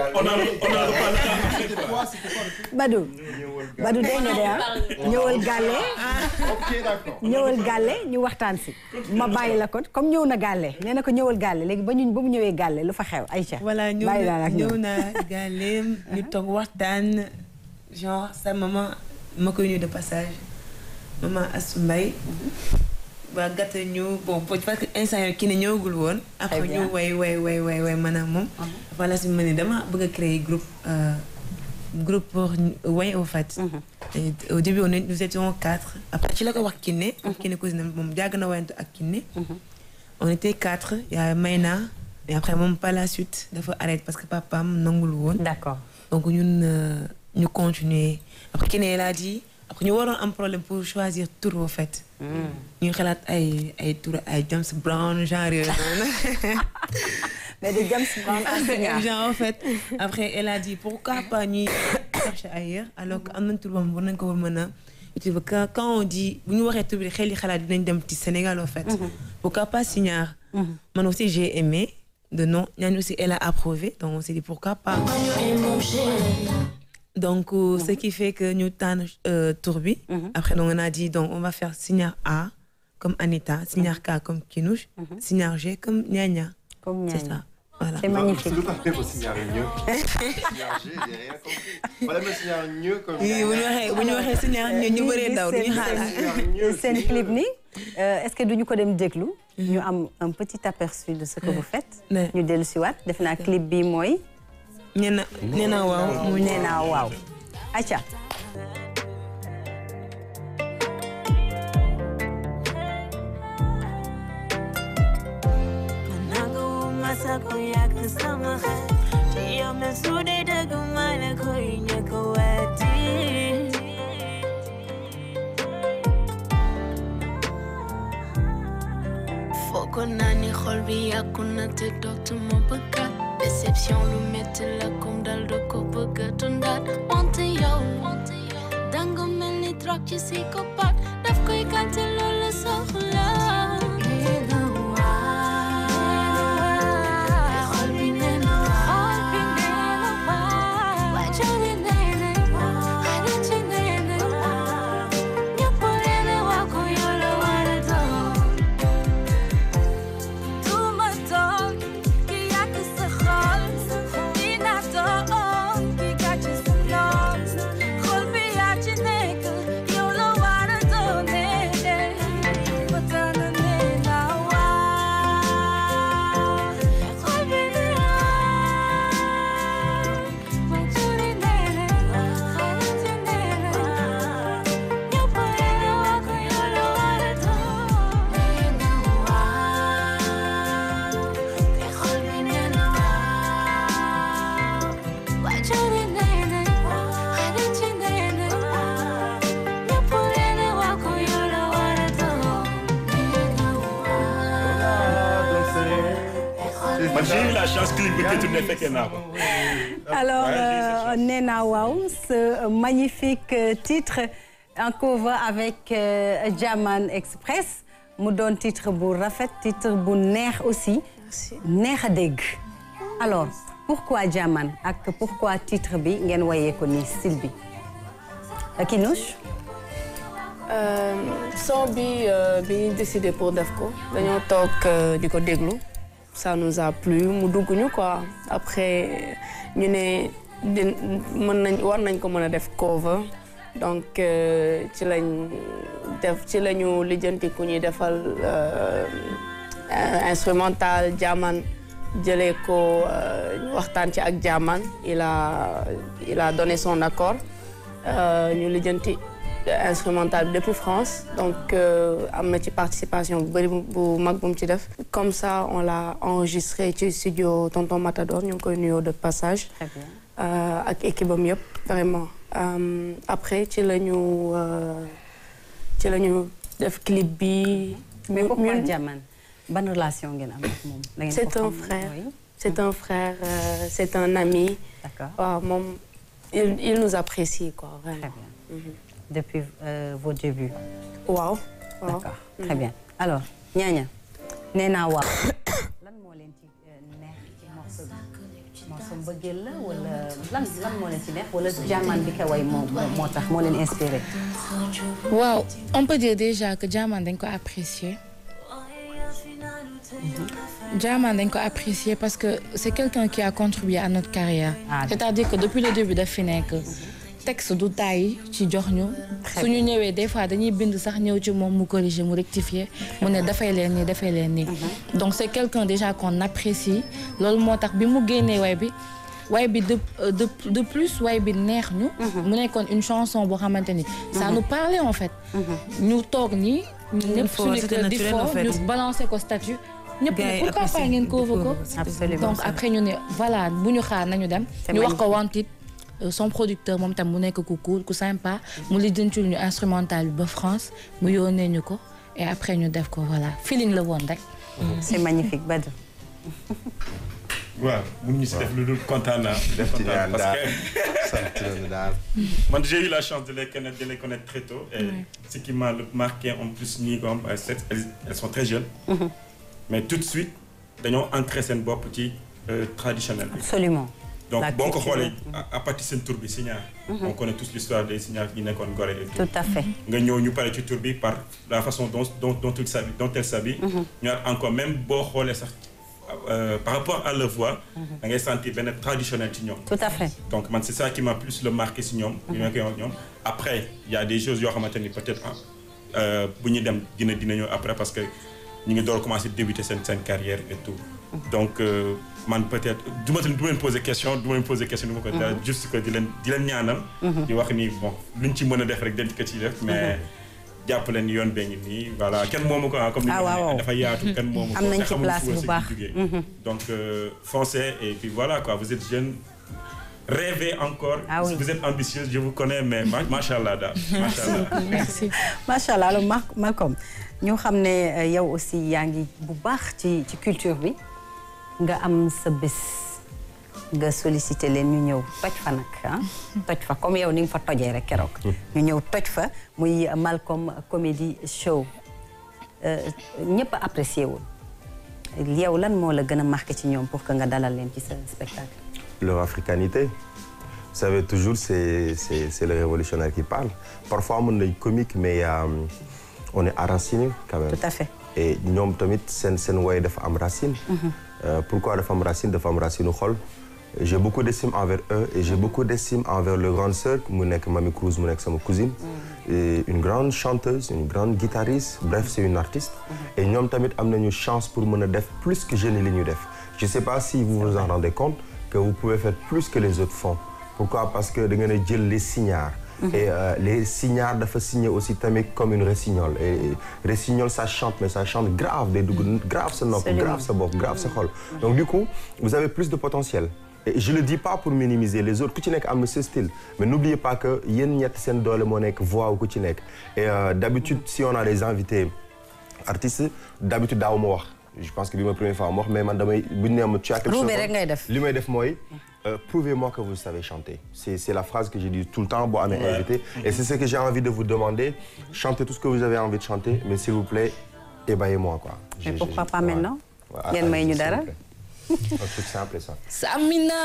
Badou dégg nga de ñëwal gàlle. ok d'accord. ñëwal gàlle ñu waxtaan si. ma bàyyi la ko comme ñëw na gàlle nee na ko ñëwal gàlle léegi ba mu ñëwee gàlle lu fa xew Aïcha. voilà ñëw na gàlle ñu toog waxtaan genre sa maman. ma koy nuyu de passage maman Assou Mbaye ba gàtt ñu bon parce que instant yooyu kii ne ñëwagul woon. après ñu way maanaam moom. voilà si ma ne dama bëgg a créer groupe pour way au fait. Au début nous étions 4 après ci la ko wax Kiné. Kiné cousine moom jàgg na wayante ak Kiné. On était 4 il y a Mayna et après moom par la suite dafa arrêté parce que papaam nangul woon. D'accord. Donc ñun ñu continuer après Kiné elle a dit après ñu waroon am problème pour choisir tour au fait. ñu xalaat ay tour ay James Brown genre yooyu noonu. Mais de James Brown genre en fait après elle a dit pourquoi pas ñuy chercher ailleurs alors que am nañ tour boobu war nañ ko war mën a utiliser quand on dit bu ñu waxee tour bi xel yi xalaat dinañ dem ci Sénégal en fait. Pourquoi pas Signar. Man aussi j'ai aimé de nom Niane aussi elle a approuvé donc on s'est dit pourquoi pas. Donc ce qui fait que ñu tànn tour bi. Après donc on a dit donc on va faire Signar A comme Anita, Signar K comme Kinouche, Signar G comme Niania. Comme Niania. C'est ça. Voilà. C'est magnifique. Tout à fait pour Signar mieux. Signar G, j'ai rien compris. Voilà me Signar mieux comme oui bu ñu waxee Signar ñu bëree daw ñu xaar. Seen clip ni est-ce que duñu ko dem déglu. ñu am un petit aperçu de ce que vous faites. ñu dellu si waat def naa clip bi mooy. nee na waaw. nee naa waaw. acca. Sako yak sama khay yow na sude dagu mala koy ñako wati foko nani xol bi yakuna te dootuma bëggat déception lu metti la comme dal do ko bëgg tundat wante yow danga mel ni drogue ci psychopathe daf koy gàtte loolu soxla J'ai eu la chance clip bi tourné fekkee naa ko. Alors Nena Waaw, ce magnifique titre en cover avec Jaman Express mu doon titre bu rafet titre bu neex aussi. neex a dégg. Alors pourquoi Jaman ak pourquoi titre bi ngeen wayee ko nii style bi. Kinouche. son bi ñu décidé pour def ko dañoo toog di ko déglu. Ça nous a plu mu dugg ñu quoi après ñu ne war nañ ko mën a def cover donc ci lañu lijjanti ku ñuy defal instrumental Jaman jëlee ko ñu waxtaan ci ak Jaman il a donné son accord ñu lijjanti instrumental depuis France donc am na ci participation bu bari bu mag bu mu ci def comme ça on l'a enregistré ci studio Tonton Matador ñu ngi koy nuyoo de passage ak équipe am yëpp vraiment après ci lañu def clip bi. mais pourquoi Jaman ban relation ngeen am ak moom. c'est un frère c'est un frère c'est un ami. D'accord. waaw moom il nous apprécie quoi vraiment. Très bien. Depuis vos débuts. waaw. D'accord. Très bien. Alors Niania Nena Waaw lan moo leen ci neex ci morceau bi morceau mbëggeel la wala lan moo leen ci neex wala Jaman bi ka way moo tax moo leen inspiré. waaw on peut dire déjà que Jaman dañ ko apprécier. Jaman dañ ko apprécier parce que c'est quelqu'un qui a contribué à notre carrière. C'est-à-dire que depuis le début daf fi nekk. texte du taay ci jox ñu suñu ñëwee des fois dañuy bind sax ñëw ci moom mu corriger mu rectifier mu ne dafay leen nii donc c'est quelqu'un déjà qu'on apprécie loolu moo tax bi mu génnee way bi de plus way bi neex ñu mu nekkoon une chanson boo xamante ni ça nous parlait en fait ñu toog nii ñëpp suñu kër di fort ñu balancer ko statut ñëpp pourquoi pas ngeen cover ko donc après ñu ne voilà bu ñu xaar nañu dem ñu wax ko wantit son producteur moom tam mu nekk ku cool ku sympa mu lijjantil ñu instrumental bi ba France mu yónnee ñu ko et après ñu def ko voilà feeling la woon rek. c'est magnifique Badou. waaw mun ñu si def lu dul kontaan naa. parce que man j'ai eu la chance de les connaître très tôt. et ce qui m'a marqué en plus ñii comme elles sont très jeunes. mais tout de suite dañoo ancré seen bopp ci traditionnel bi. absolument. donc boo ko xoolee à partir seen tur bi Signar. on connaît tous l'histoire des Signar yi nekkoon Gorée et tout. tout à fait. nga ñëw ñu pare ci tur bi par la façon dont elle s'habille. ñu encore même boo xoolee sax par rapport à leur voix. da ngay sentir benn traditionnel ci ñoom. tout à fait. donc man c'est ça qui m'a plus le marqué si ñoom. ñu nekk ak ñoom après il y a des choses yoo xamante ni peut-être bu ñu dem dina ñëw après parce que ñu ngi door commencer débuter seen carrière et tout. donc man peut-être du ma leen poser question du ma leen poser question du ma ko dara juste que di leen ñaanal. di wax ni bon luñ ci mën a def rek dañ ko ciy def mais jàpp leen yoon bee ngi nii voilà kenn moomu ko comme ni ma dafa yaatu kenn moomu ko am nañ ci place bu baax donc foncez et puis voilà quoi vous êtes jeune rêvez encore. Vous êtes ambitieuse je vous connais mais machallah daal machallah. merci machallah alors Malcolm ñu xam ne yow aussi yaa ngi bu baax ci culture bi nga am sa bés nga sollicité leen ñu ñëw toj fa nag toj fa comme yow ni nga fa tojee rek keroog. ñu ñëw toj fa muy Malcolm Comedy Show ñëpp a apprécié woon yow lan moo la gën a marqué ci ñoom pour que nga dalal leen ci sa spectacle. Leur africanité. Vous savez toujours c'est le révolutionnaire qui parle. Parfois on est comique mais on est enraciné quand même. Tout à fait. Et ñoom tamit seen way dafa am racine. Pourquoi dafa am racine dafa am racine u xol. J'ai beaucoup d'estime envers eux et j'ai beaucoup d'estime envers leur grande sœur mu nekk Mami Cruz mu nekk sama cousine. Et une grande chanteuse une grande guitariste bref c'est une artiste. Et ñoom tamit am nañu chance pour mën a def plus que jeunes yi li ñu def. Je sais pas si vous vous en rendez compte que vous pouvez faire plus que les autres font. Pourquoi? Parce que da ngeen a jël les signards. Et les signards dafa signer aussi tamit comme une rossignol et rossignol ça chante mais ça chante grave day dugg grave sa nopp grave sa bopp grave sa xol. Donc du coup vous avez plus de potentiel. Et je le dis pas pour minimiser les autres ku ci nekk am na ce style mais n'oubliez pas que yéen ñett seen doole moo nekk voix ku ci nekk. Et d'habitude si on a des invités artistes d'habitude daaw ma wax. Je pense que bi ma première fois ma wax mais man damay bu ñu nee ma tu as quelque chose li may def mooy. Prouvez-moi que vous savez chanter. C'est la phrase que j'ai dit tout le temps boo amee invité. Et c'est ce que j'ai envie de vous demander. Chantez tout ce que vous avez envie de chanter, mais s'il vous plaît, ébahiez-moi quoi. Mais pourquoi pas maintenant? Ngeen may ñu dara. Un truc simple et ça. Samina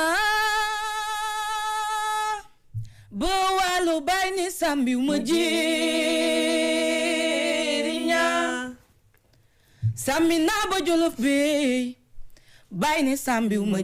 bo walu bayni sambi ma jeriña Samina bo jolof be bayne sambi uma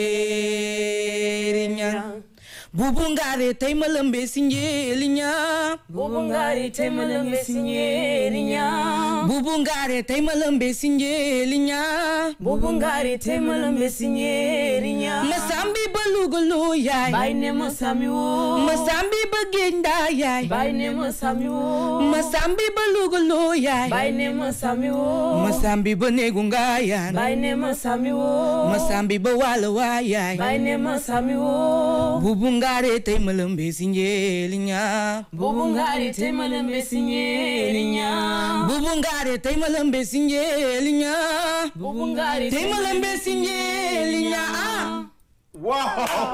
jeriña bubu ngare tay ma lembe si njeliña bubu ngare tay ma lembe si njeliña bubu ngare tay ma lembe si njeliña bubu ngare tay ma lembe si njeliña ma sambi balugolo yaay bayne ma sami wo ma sambi bagenda yaay bayne ma sami wo ma sambi balugolo yaay bayne ma sami wo ma sambi banegu ngaya bayne ma sami wo ma sambi ba wala waay bayne ma sami wo bubu ngare tay ma lembe si njeliña bubu ngare tay ma lembe si njeliña bubu ngare tay ma lembe si njeliña bubu ngare tay ma lembe si njeliña. Wow.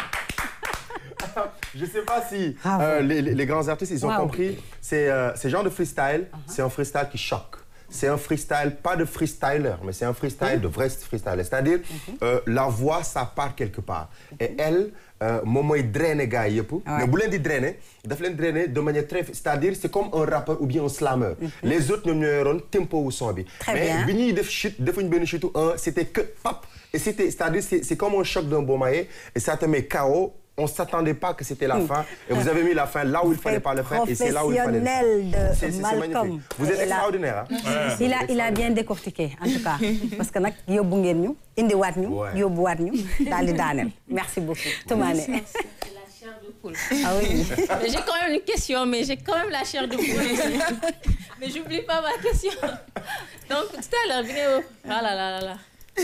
Je sais pas si les grands artistes ils ont compris c'est genre de freestyle c'est un freestyle qui choque. C'est un freestyle, pas de freestyler, mais c'est un freestyle de vrai freestyler. C'est-à-dire, la voix, ça part quelque part. Et elle, moom mooy drainer gars yëpp. mais bu leen di drainer, daf leen drainer de manière très... C'est-à-dire, c'est comme un rappeur ou bien un slammer. Les autres ñoom ñoo yoroon tempo wu son bi. Mais bi ñuy def chute, defuñu benn chute c'était que pop. Et c'est-à-dire, c'est comme un choc d'un baumaillé et ça te met KO on ne s'attendait pas que c'était la fin. Et vous avez mis la fin là où il ne fallait pas le faire. Et c'est là où il fallait le faire. C'est magnifique. Vous êtes extraordinaire. Hein? Il a bien décortiqué, en tout cas. Parce que nak yobbu ngeen ñu indi waat ñu yobbu waat ñu daal di daaneel. Merci beaucoup. Toumane. Ah oui. J'ai quand même une question, mais j'ai quand même la chair de poule. Mais j'oublie pas ma question. Donc tout à l'heure, ah là là là là.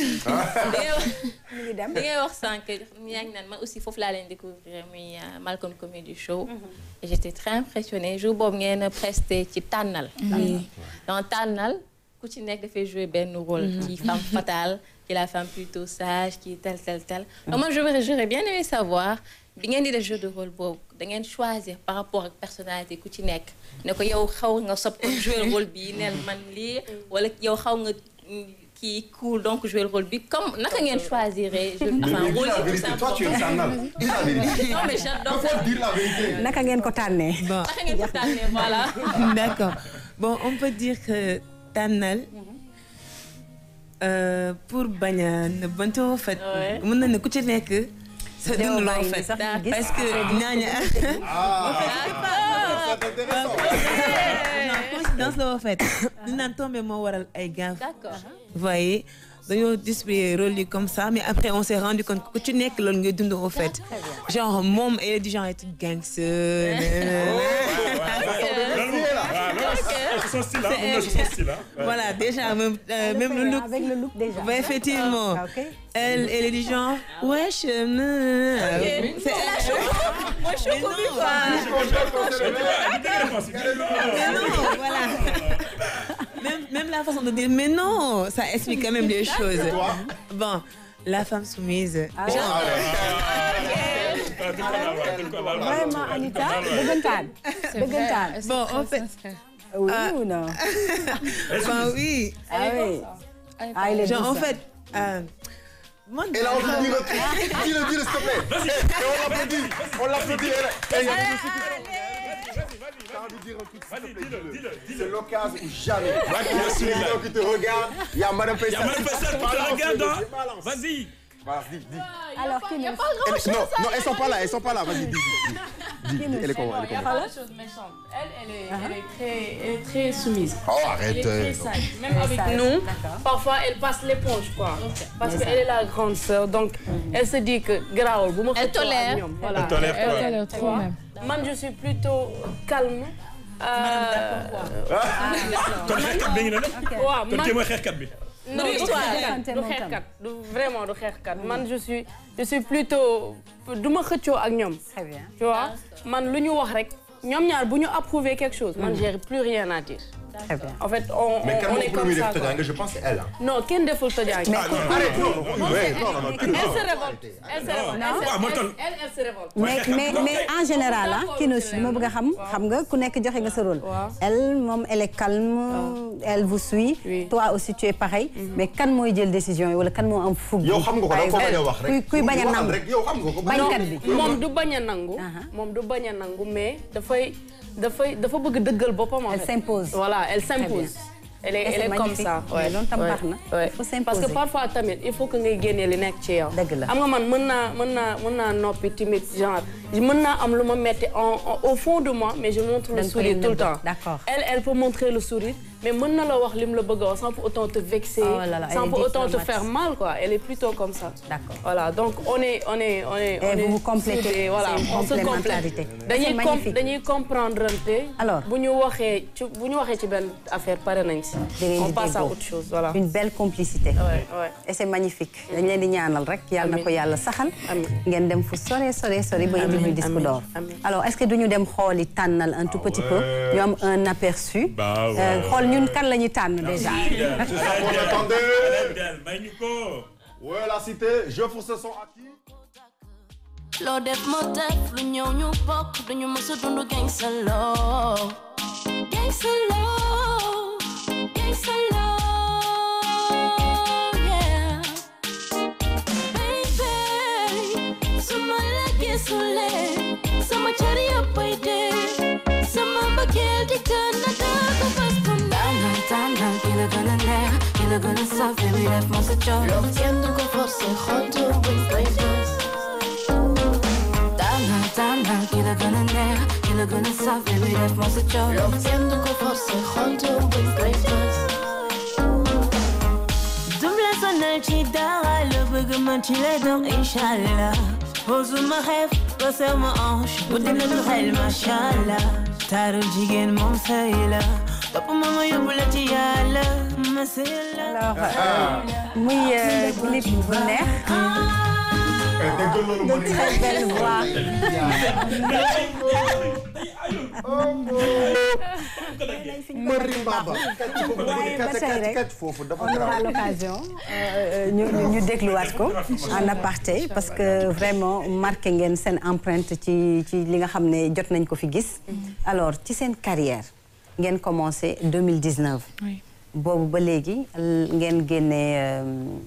da ngay wax sànq yaa ngi naan man aussi foofu laa leen découvrir muy Malcolm Comedy Show. Et j'étais très impressionnée jour boobu ngeen presté ci tànnal. dans tànnal ku ci nekk dafay jouer benn rôle. qui femme fatale qui est la femme plutôt sage qui est tel. Donc moi j'aurais bien aimé savoir bi ngeen di def jeu de rôle boobu da ngeen choisir par rapport ak personnalité ku ci nekk ne ko yow xaw nga sopp jouer rôle bi neel man lii wala yow xaw nga qui cool donc jouer le rôle bi comme naka ngeen choisir rôle yi tout ça. Toi tu es tànnal. Dis la vérité. Non mais j'adore. Faut dire la vérité. Naka ngeen ko tànnee. Bon. Naka ngeen ko tànnee voilà. D'accord. Bon, on peut dire que tànnal pour bañ a nëbbantu en fait. mën na ne ku ci nekk sa dund la en fait. Parce que ñaaña. Coïncidence la en fait. ñu naan tombé moo waral ay gaaf. D'accord. Vous voyez, dañoo distribuer rôle yi comme ça mais après on s'est rendu compte que tu nekk loolu ngay dund en fait. Genre moom elle est du genre être gangster. Voilà, déjà même le look. Avec le look déjà. Ouais, effectivement. Elle est du genre wesh. C'est la choco. Moi choco bi quoi. Mais non, voilà. Même la façon de dire mais non, ça explique quand même des choses. Bon, la femme soumise. Vraiment Anita, dëggantaan. Bon, en fait. Oui ou non? Ben oui. Ah oui. Ah, il est genre en douce. fait. Elle a envie de dire le truc. Dis-le, s'il te plaît. On l'applaudit. Elle a envie de dire un truc, s'il te plaît. C'est l'occasion ou jamais. Il y a Cyril qui te regarde. Il y a Madame Pessel. Il y a Madame Pessel qui te regarde. Vas-y. Voilà, dis. Alors, qui a pas grand chose. Non, elles sont pas là. Vas-y, dis. Elle est comment? Il n'y a pas de chose méchante. Elle est très soumise. Oh, arrête. Elle est très sage. Même avec nous, parfois elle passe l'éponge quoi. Parce qu'elle est la grande sœur, donc elle se dit que grave. Elle tolère. Voilà. Elle tolère trop même. Moi, je suis plutôt calme. kon xeexkat bi ngi ne waaw kon kii mooy xeexkat bi. Non, du xeexkat vraiment du xeexkat man je suis plutôt du ma xëccoo ak ñoom. Très bien. Tu vois man lu ñu wax rek ñoom ñaar bu ñu approuvé quelque chose man j'ai plus rien à dire. Très bien. En fait on est comme ça quoi. Je pense c'est elle. Non kenn deful tojaange. Arrête non. Elle se révolte. Elle se révolte. mais en général kii na si ma bëgg a xam nga ku nekk joxe nga sa rôle. Elle est calme. Elle vous suit. Toi aussi tu es pareil. Mais kan mooy jël décision yi wala kan moo am fukk. yow xam nga ko da ko bañ a wax rek. kuy bañ a nangu. yow xam nga ko. bañkat bi. moom du bañ a nangu. moom du bañ a nangu mais dafa bëgg dëggal boppam. Elle s'impose. Voilà, elle s'impose. Elle est comme ça. loolu tam baax na. Il faut s'imposer. Parce que parfois tamit il faut que ngay génne li nekk ci yow. dëgg la xam nga man mën naa noppi timide genre mën naa am lu ma metti au fond de moi mais je montre le sourire tout le temps. D'accord. Elle peut montrer le sourire mais mën na la wax lim la bëgg a wax sans pour autant te vexer. Sans pour autant te faire mal quoi. Elle est plutôt comme ça. D'accord. Voilà donc on est et vous complétez. Voilà on se complète. dañuy comprendre alors bu ñu waxee ci benn affaire pare nañ si. On passe à autre chose, voilà. Une belle complicité. Ouais. Et c'est magnifique. dañ leen di ñaanal rek yàlla na ko yàlla saxal. ngeen dem fu sore ba indi ñu disque d'or. Alors est-ce que duñu dem xooli tànnal un tout petit peu. ñu am un aperçu. xool ñun kan la ñuy tànn déjà. Ouais, la cité, je pour ce son à qui? Loo def moo def lu ñëw ñu bokk duñu mës a dund gangsta love. Gangsta love, gangsta love, yeah. Baby, suma la gisulee, sama cari yëppay dee, sama mbëggeel di gën a dëgg bés bu nekk. Tànnal ki la gën a neex, ki la gën a saf, baby def ma sa coow. Kenn du ko forcer, xool tur buñ koy des. la gën a neex ki la gën a saf baby def ma sa coow kenn du ko forcé xool tuum buñ koy fës Dumla sonal ci dara la bëgg man ci lay dox inshallah Pose ma xeef ko sama hanche bu dina lu xel mashallah Taaru jigéen moom sëy la topp ma yóbbu la ci yàlla ma sëy la alors muy clip bu neex de très belle voix on aura l'occasion ñu dégluwaat ko en aparté parce que vraiment marqué ngeen seen empreinte ci li nga xam ne jot nañ ko fi gis alors ci seen carrière ngeen commencé 2019 boobu ba léegi ngeen génnee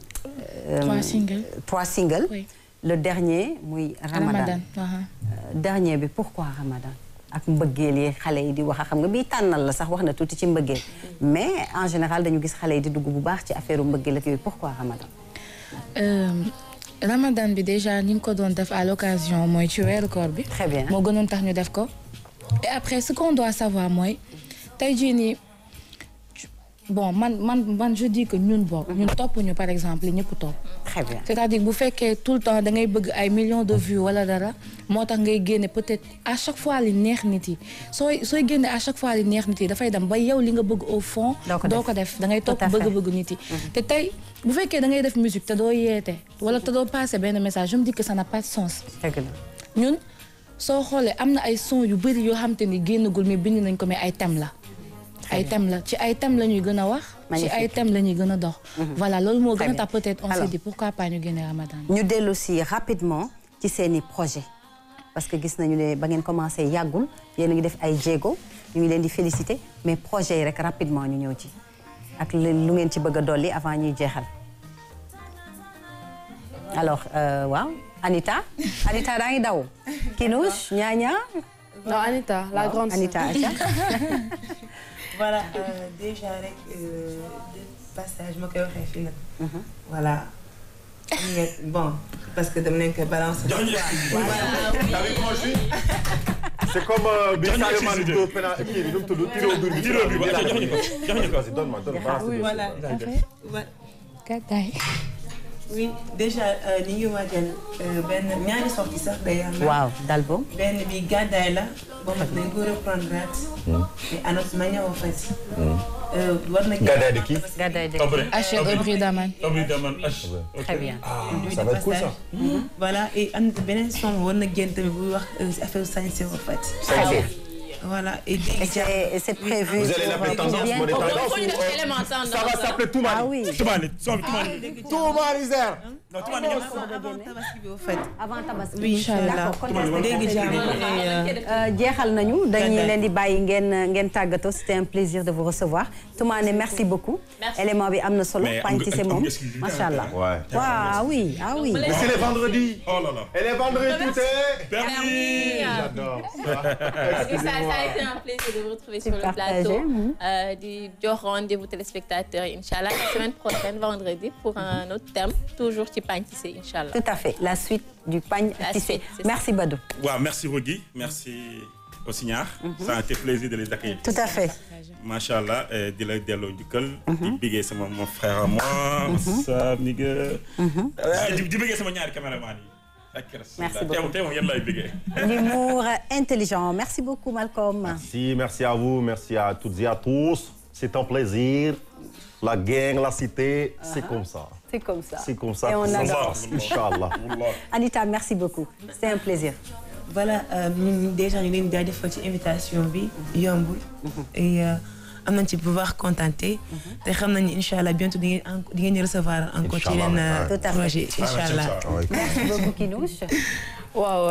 3 singles le dernier muy Ramadan dernier bi pourquoi Ramadan ak mbëggeel yi xale yi di wax xam nga bii tànnal la sax wax na tuuti ci mbëggeel mais en général dañu gis xale yi di dugg bu baax ci affaire mbëggeel ak yooyu pourquoi Ramadan Ramadan bi déjà ñu ngi ko doon def à l'occasion mooy ci weeru koor bi très bien moo gënoon tax ñu def ko et après ce qu'on doit savoir mooy tey jii nii bon man je dis que ñun topp ñu par exemple ñëpp topp. très bien c'est-à-dire bu fekkee tout le temps da ngay bëgg ay millions de vues wala dara moo tax ngay génne peut-être à chaque fois li neex nit yi sooy génne à chaque fois li neex nit yi dafay dem ba yow li nga bëgg au fond. doo ko def da ngay topp bëgg-bëgg nit yi. te tey bu fekkee da ngay def musique te doo yeete wala te doo passer benn message je me dis que ça n'a pas de sens. ñun soo xoolee am na ay son yu bëri yoo xam te ni génnagul mais bind nañ ko mais ay thème la. ay thème la ci ay thème la ñuy gën a wax. ci ay thème la ñuy gën a dox. voilà loolu moo gën a tax peut-être on s'est dit pourquoi pas ñu génne Ramadan. ñu dellu si rapidement ci seeni projet parce que gis nañu ne ba ngeen commencé yàggul yéen a ngi def ay jéego ñu ngi leen di féliciter mais projet yi rek rapidement ñu ñëw ci ak lu ngeen ci bëgg a dolli avant ñuy jeexal. alors waaw Anita daa ngi daw. Kinouche Ñaaña. non Anita la grande Anita aca. voilà déjà rek de passage ma koy waxee fii nag. voilà. bon parce que dama leen koy balancer. c'est comme bi Salimane do penalty kii bi nu mu tudd tiro bi jox ko donne-moi voilà gàddaay. oui déjà ñu ngi waajal benn ñaari sorties sax d'ailleurs. waaw d'album. benn bi gàddaay la boo xam ne dañ ko reprendre mais à notre manière en fait. war na gàddaay de qui. gàddaay de H Obri Daman. très bien. ça va être cool ça. voilà et am na beneen son war na génn tamit buy wax affaire sañse en fait. sañse. voilà et c'est prévu. Vous allez l'appeler tendance mode tendance ça va s'appeler Toumani. ah oui Toumani. Toumani Zer. non Toumani avant tabaski bi au fait. avant tabaski. oui inchallah jeexal nañu dañuy leen di bàyyi ngeen tàggatoo c'était un plaisir de vous recevoir Toumani merci beaucoup. élément bi am na solo. Pagne Tissé moom macha allah. waaw oui ah oui. mais c'est les vendredis. oh là là. et les vendredis tout est permis. j'adore. Ça a été un plaisir de vous retrouver sur le plateau. di jox rendez-vous téléspectateurs inchallah la semaine prochaine vendredi pour un autre thème toujours ci Pagne Tissé inchallah. tout à fait la suite du Pagne Tissé. merci Badou. waaw merci Rogy merci aussi Ñaar. ça a été plaisir de les accueillir. tout à fait. macha allah di la delloo njukkal. di bëggee sama mon frère à moi. sa nigga. di bëggee sama ñaari caméraman yi. merci beaucoup l'humour intelligent merci beaucoup Malcolm. merci à vous merci à toutes et à tous c'est un plaisir la gang la cité c'est comme ça. c'est comme ça c'est comme ça et on adore inchallah. Anita merci beaucoup c'est un plaisir. voilà déjà ñu leen di jaajëfal ci invitation bi yombul et am nañ ci pouvoir contenter te xam nañu inchallah bientôt di ngeen recevoir encore ci leen projet inchallah. merci beaucoup Kinouche. waaw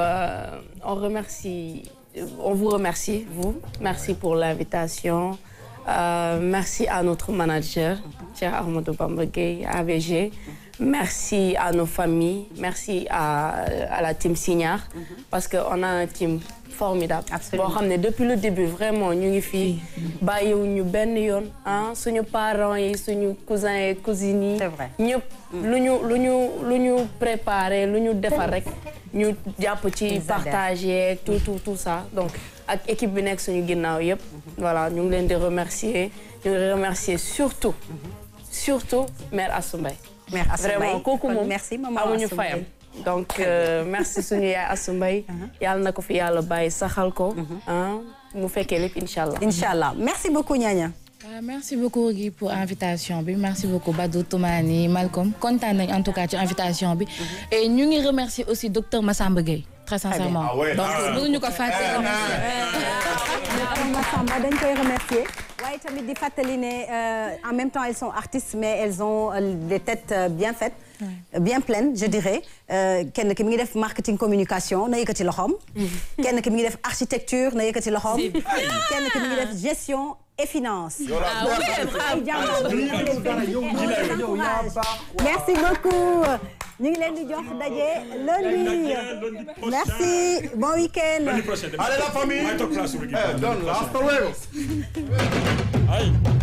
on vous remercie vous merci pour l'invitation merci à notre manager Cheikh Ahmadou Bamba Gueye AVG. merci à nos familles merci à la team Signar parce que on a un team formidable boo xam ne depuis le début vraiment ñu ngi fii bàyyiwuñu benn yoon suñu parents yi suñu cousins et cousines yi c'est vrai ñëpp lu ñu préparé lu ñu defar rek ñu jàpp ci partager tout ça donc ak équipe bi nekk suñu ginnaaw yëpp voilà ñu ngi leen di remercier ñu ngi remercier surtout mère Assou Mbaye vraiment kooku moom amuñu fayam donc merci suñu yaay Assou Mbaye yàlla na ko fi yàlla bàyyi saxal ko mu fekkee lépp inchallah merci beaucoup Niania. Merci beaucoup Guy pour invitation bi merci beaucoup Badou Toumani Malcolm kontaan nañ en tout cas ci invitation bi et ñu ngi remercier aussi docteur Massamba Gueye très sincèrement donc mënuñu ko fàtte Massamba dañ koy remercier waaye tamit di fàttali ne en même temps elles sont artistes mais elles ont des têtes bien faites bien pleines je dirais kenn ki mi ngi def marketing communication na yëkkati loxoom kenn ki mi ngi def architecture na yëkkati loxoom kenn ki mi ngi def gestion et finance. Merci beaucoup. ñu ngi leen di jox daje lundi. Merci bon week-end. Allez la famille. Donne, hasta luego.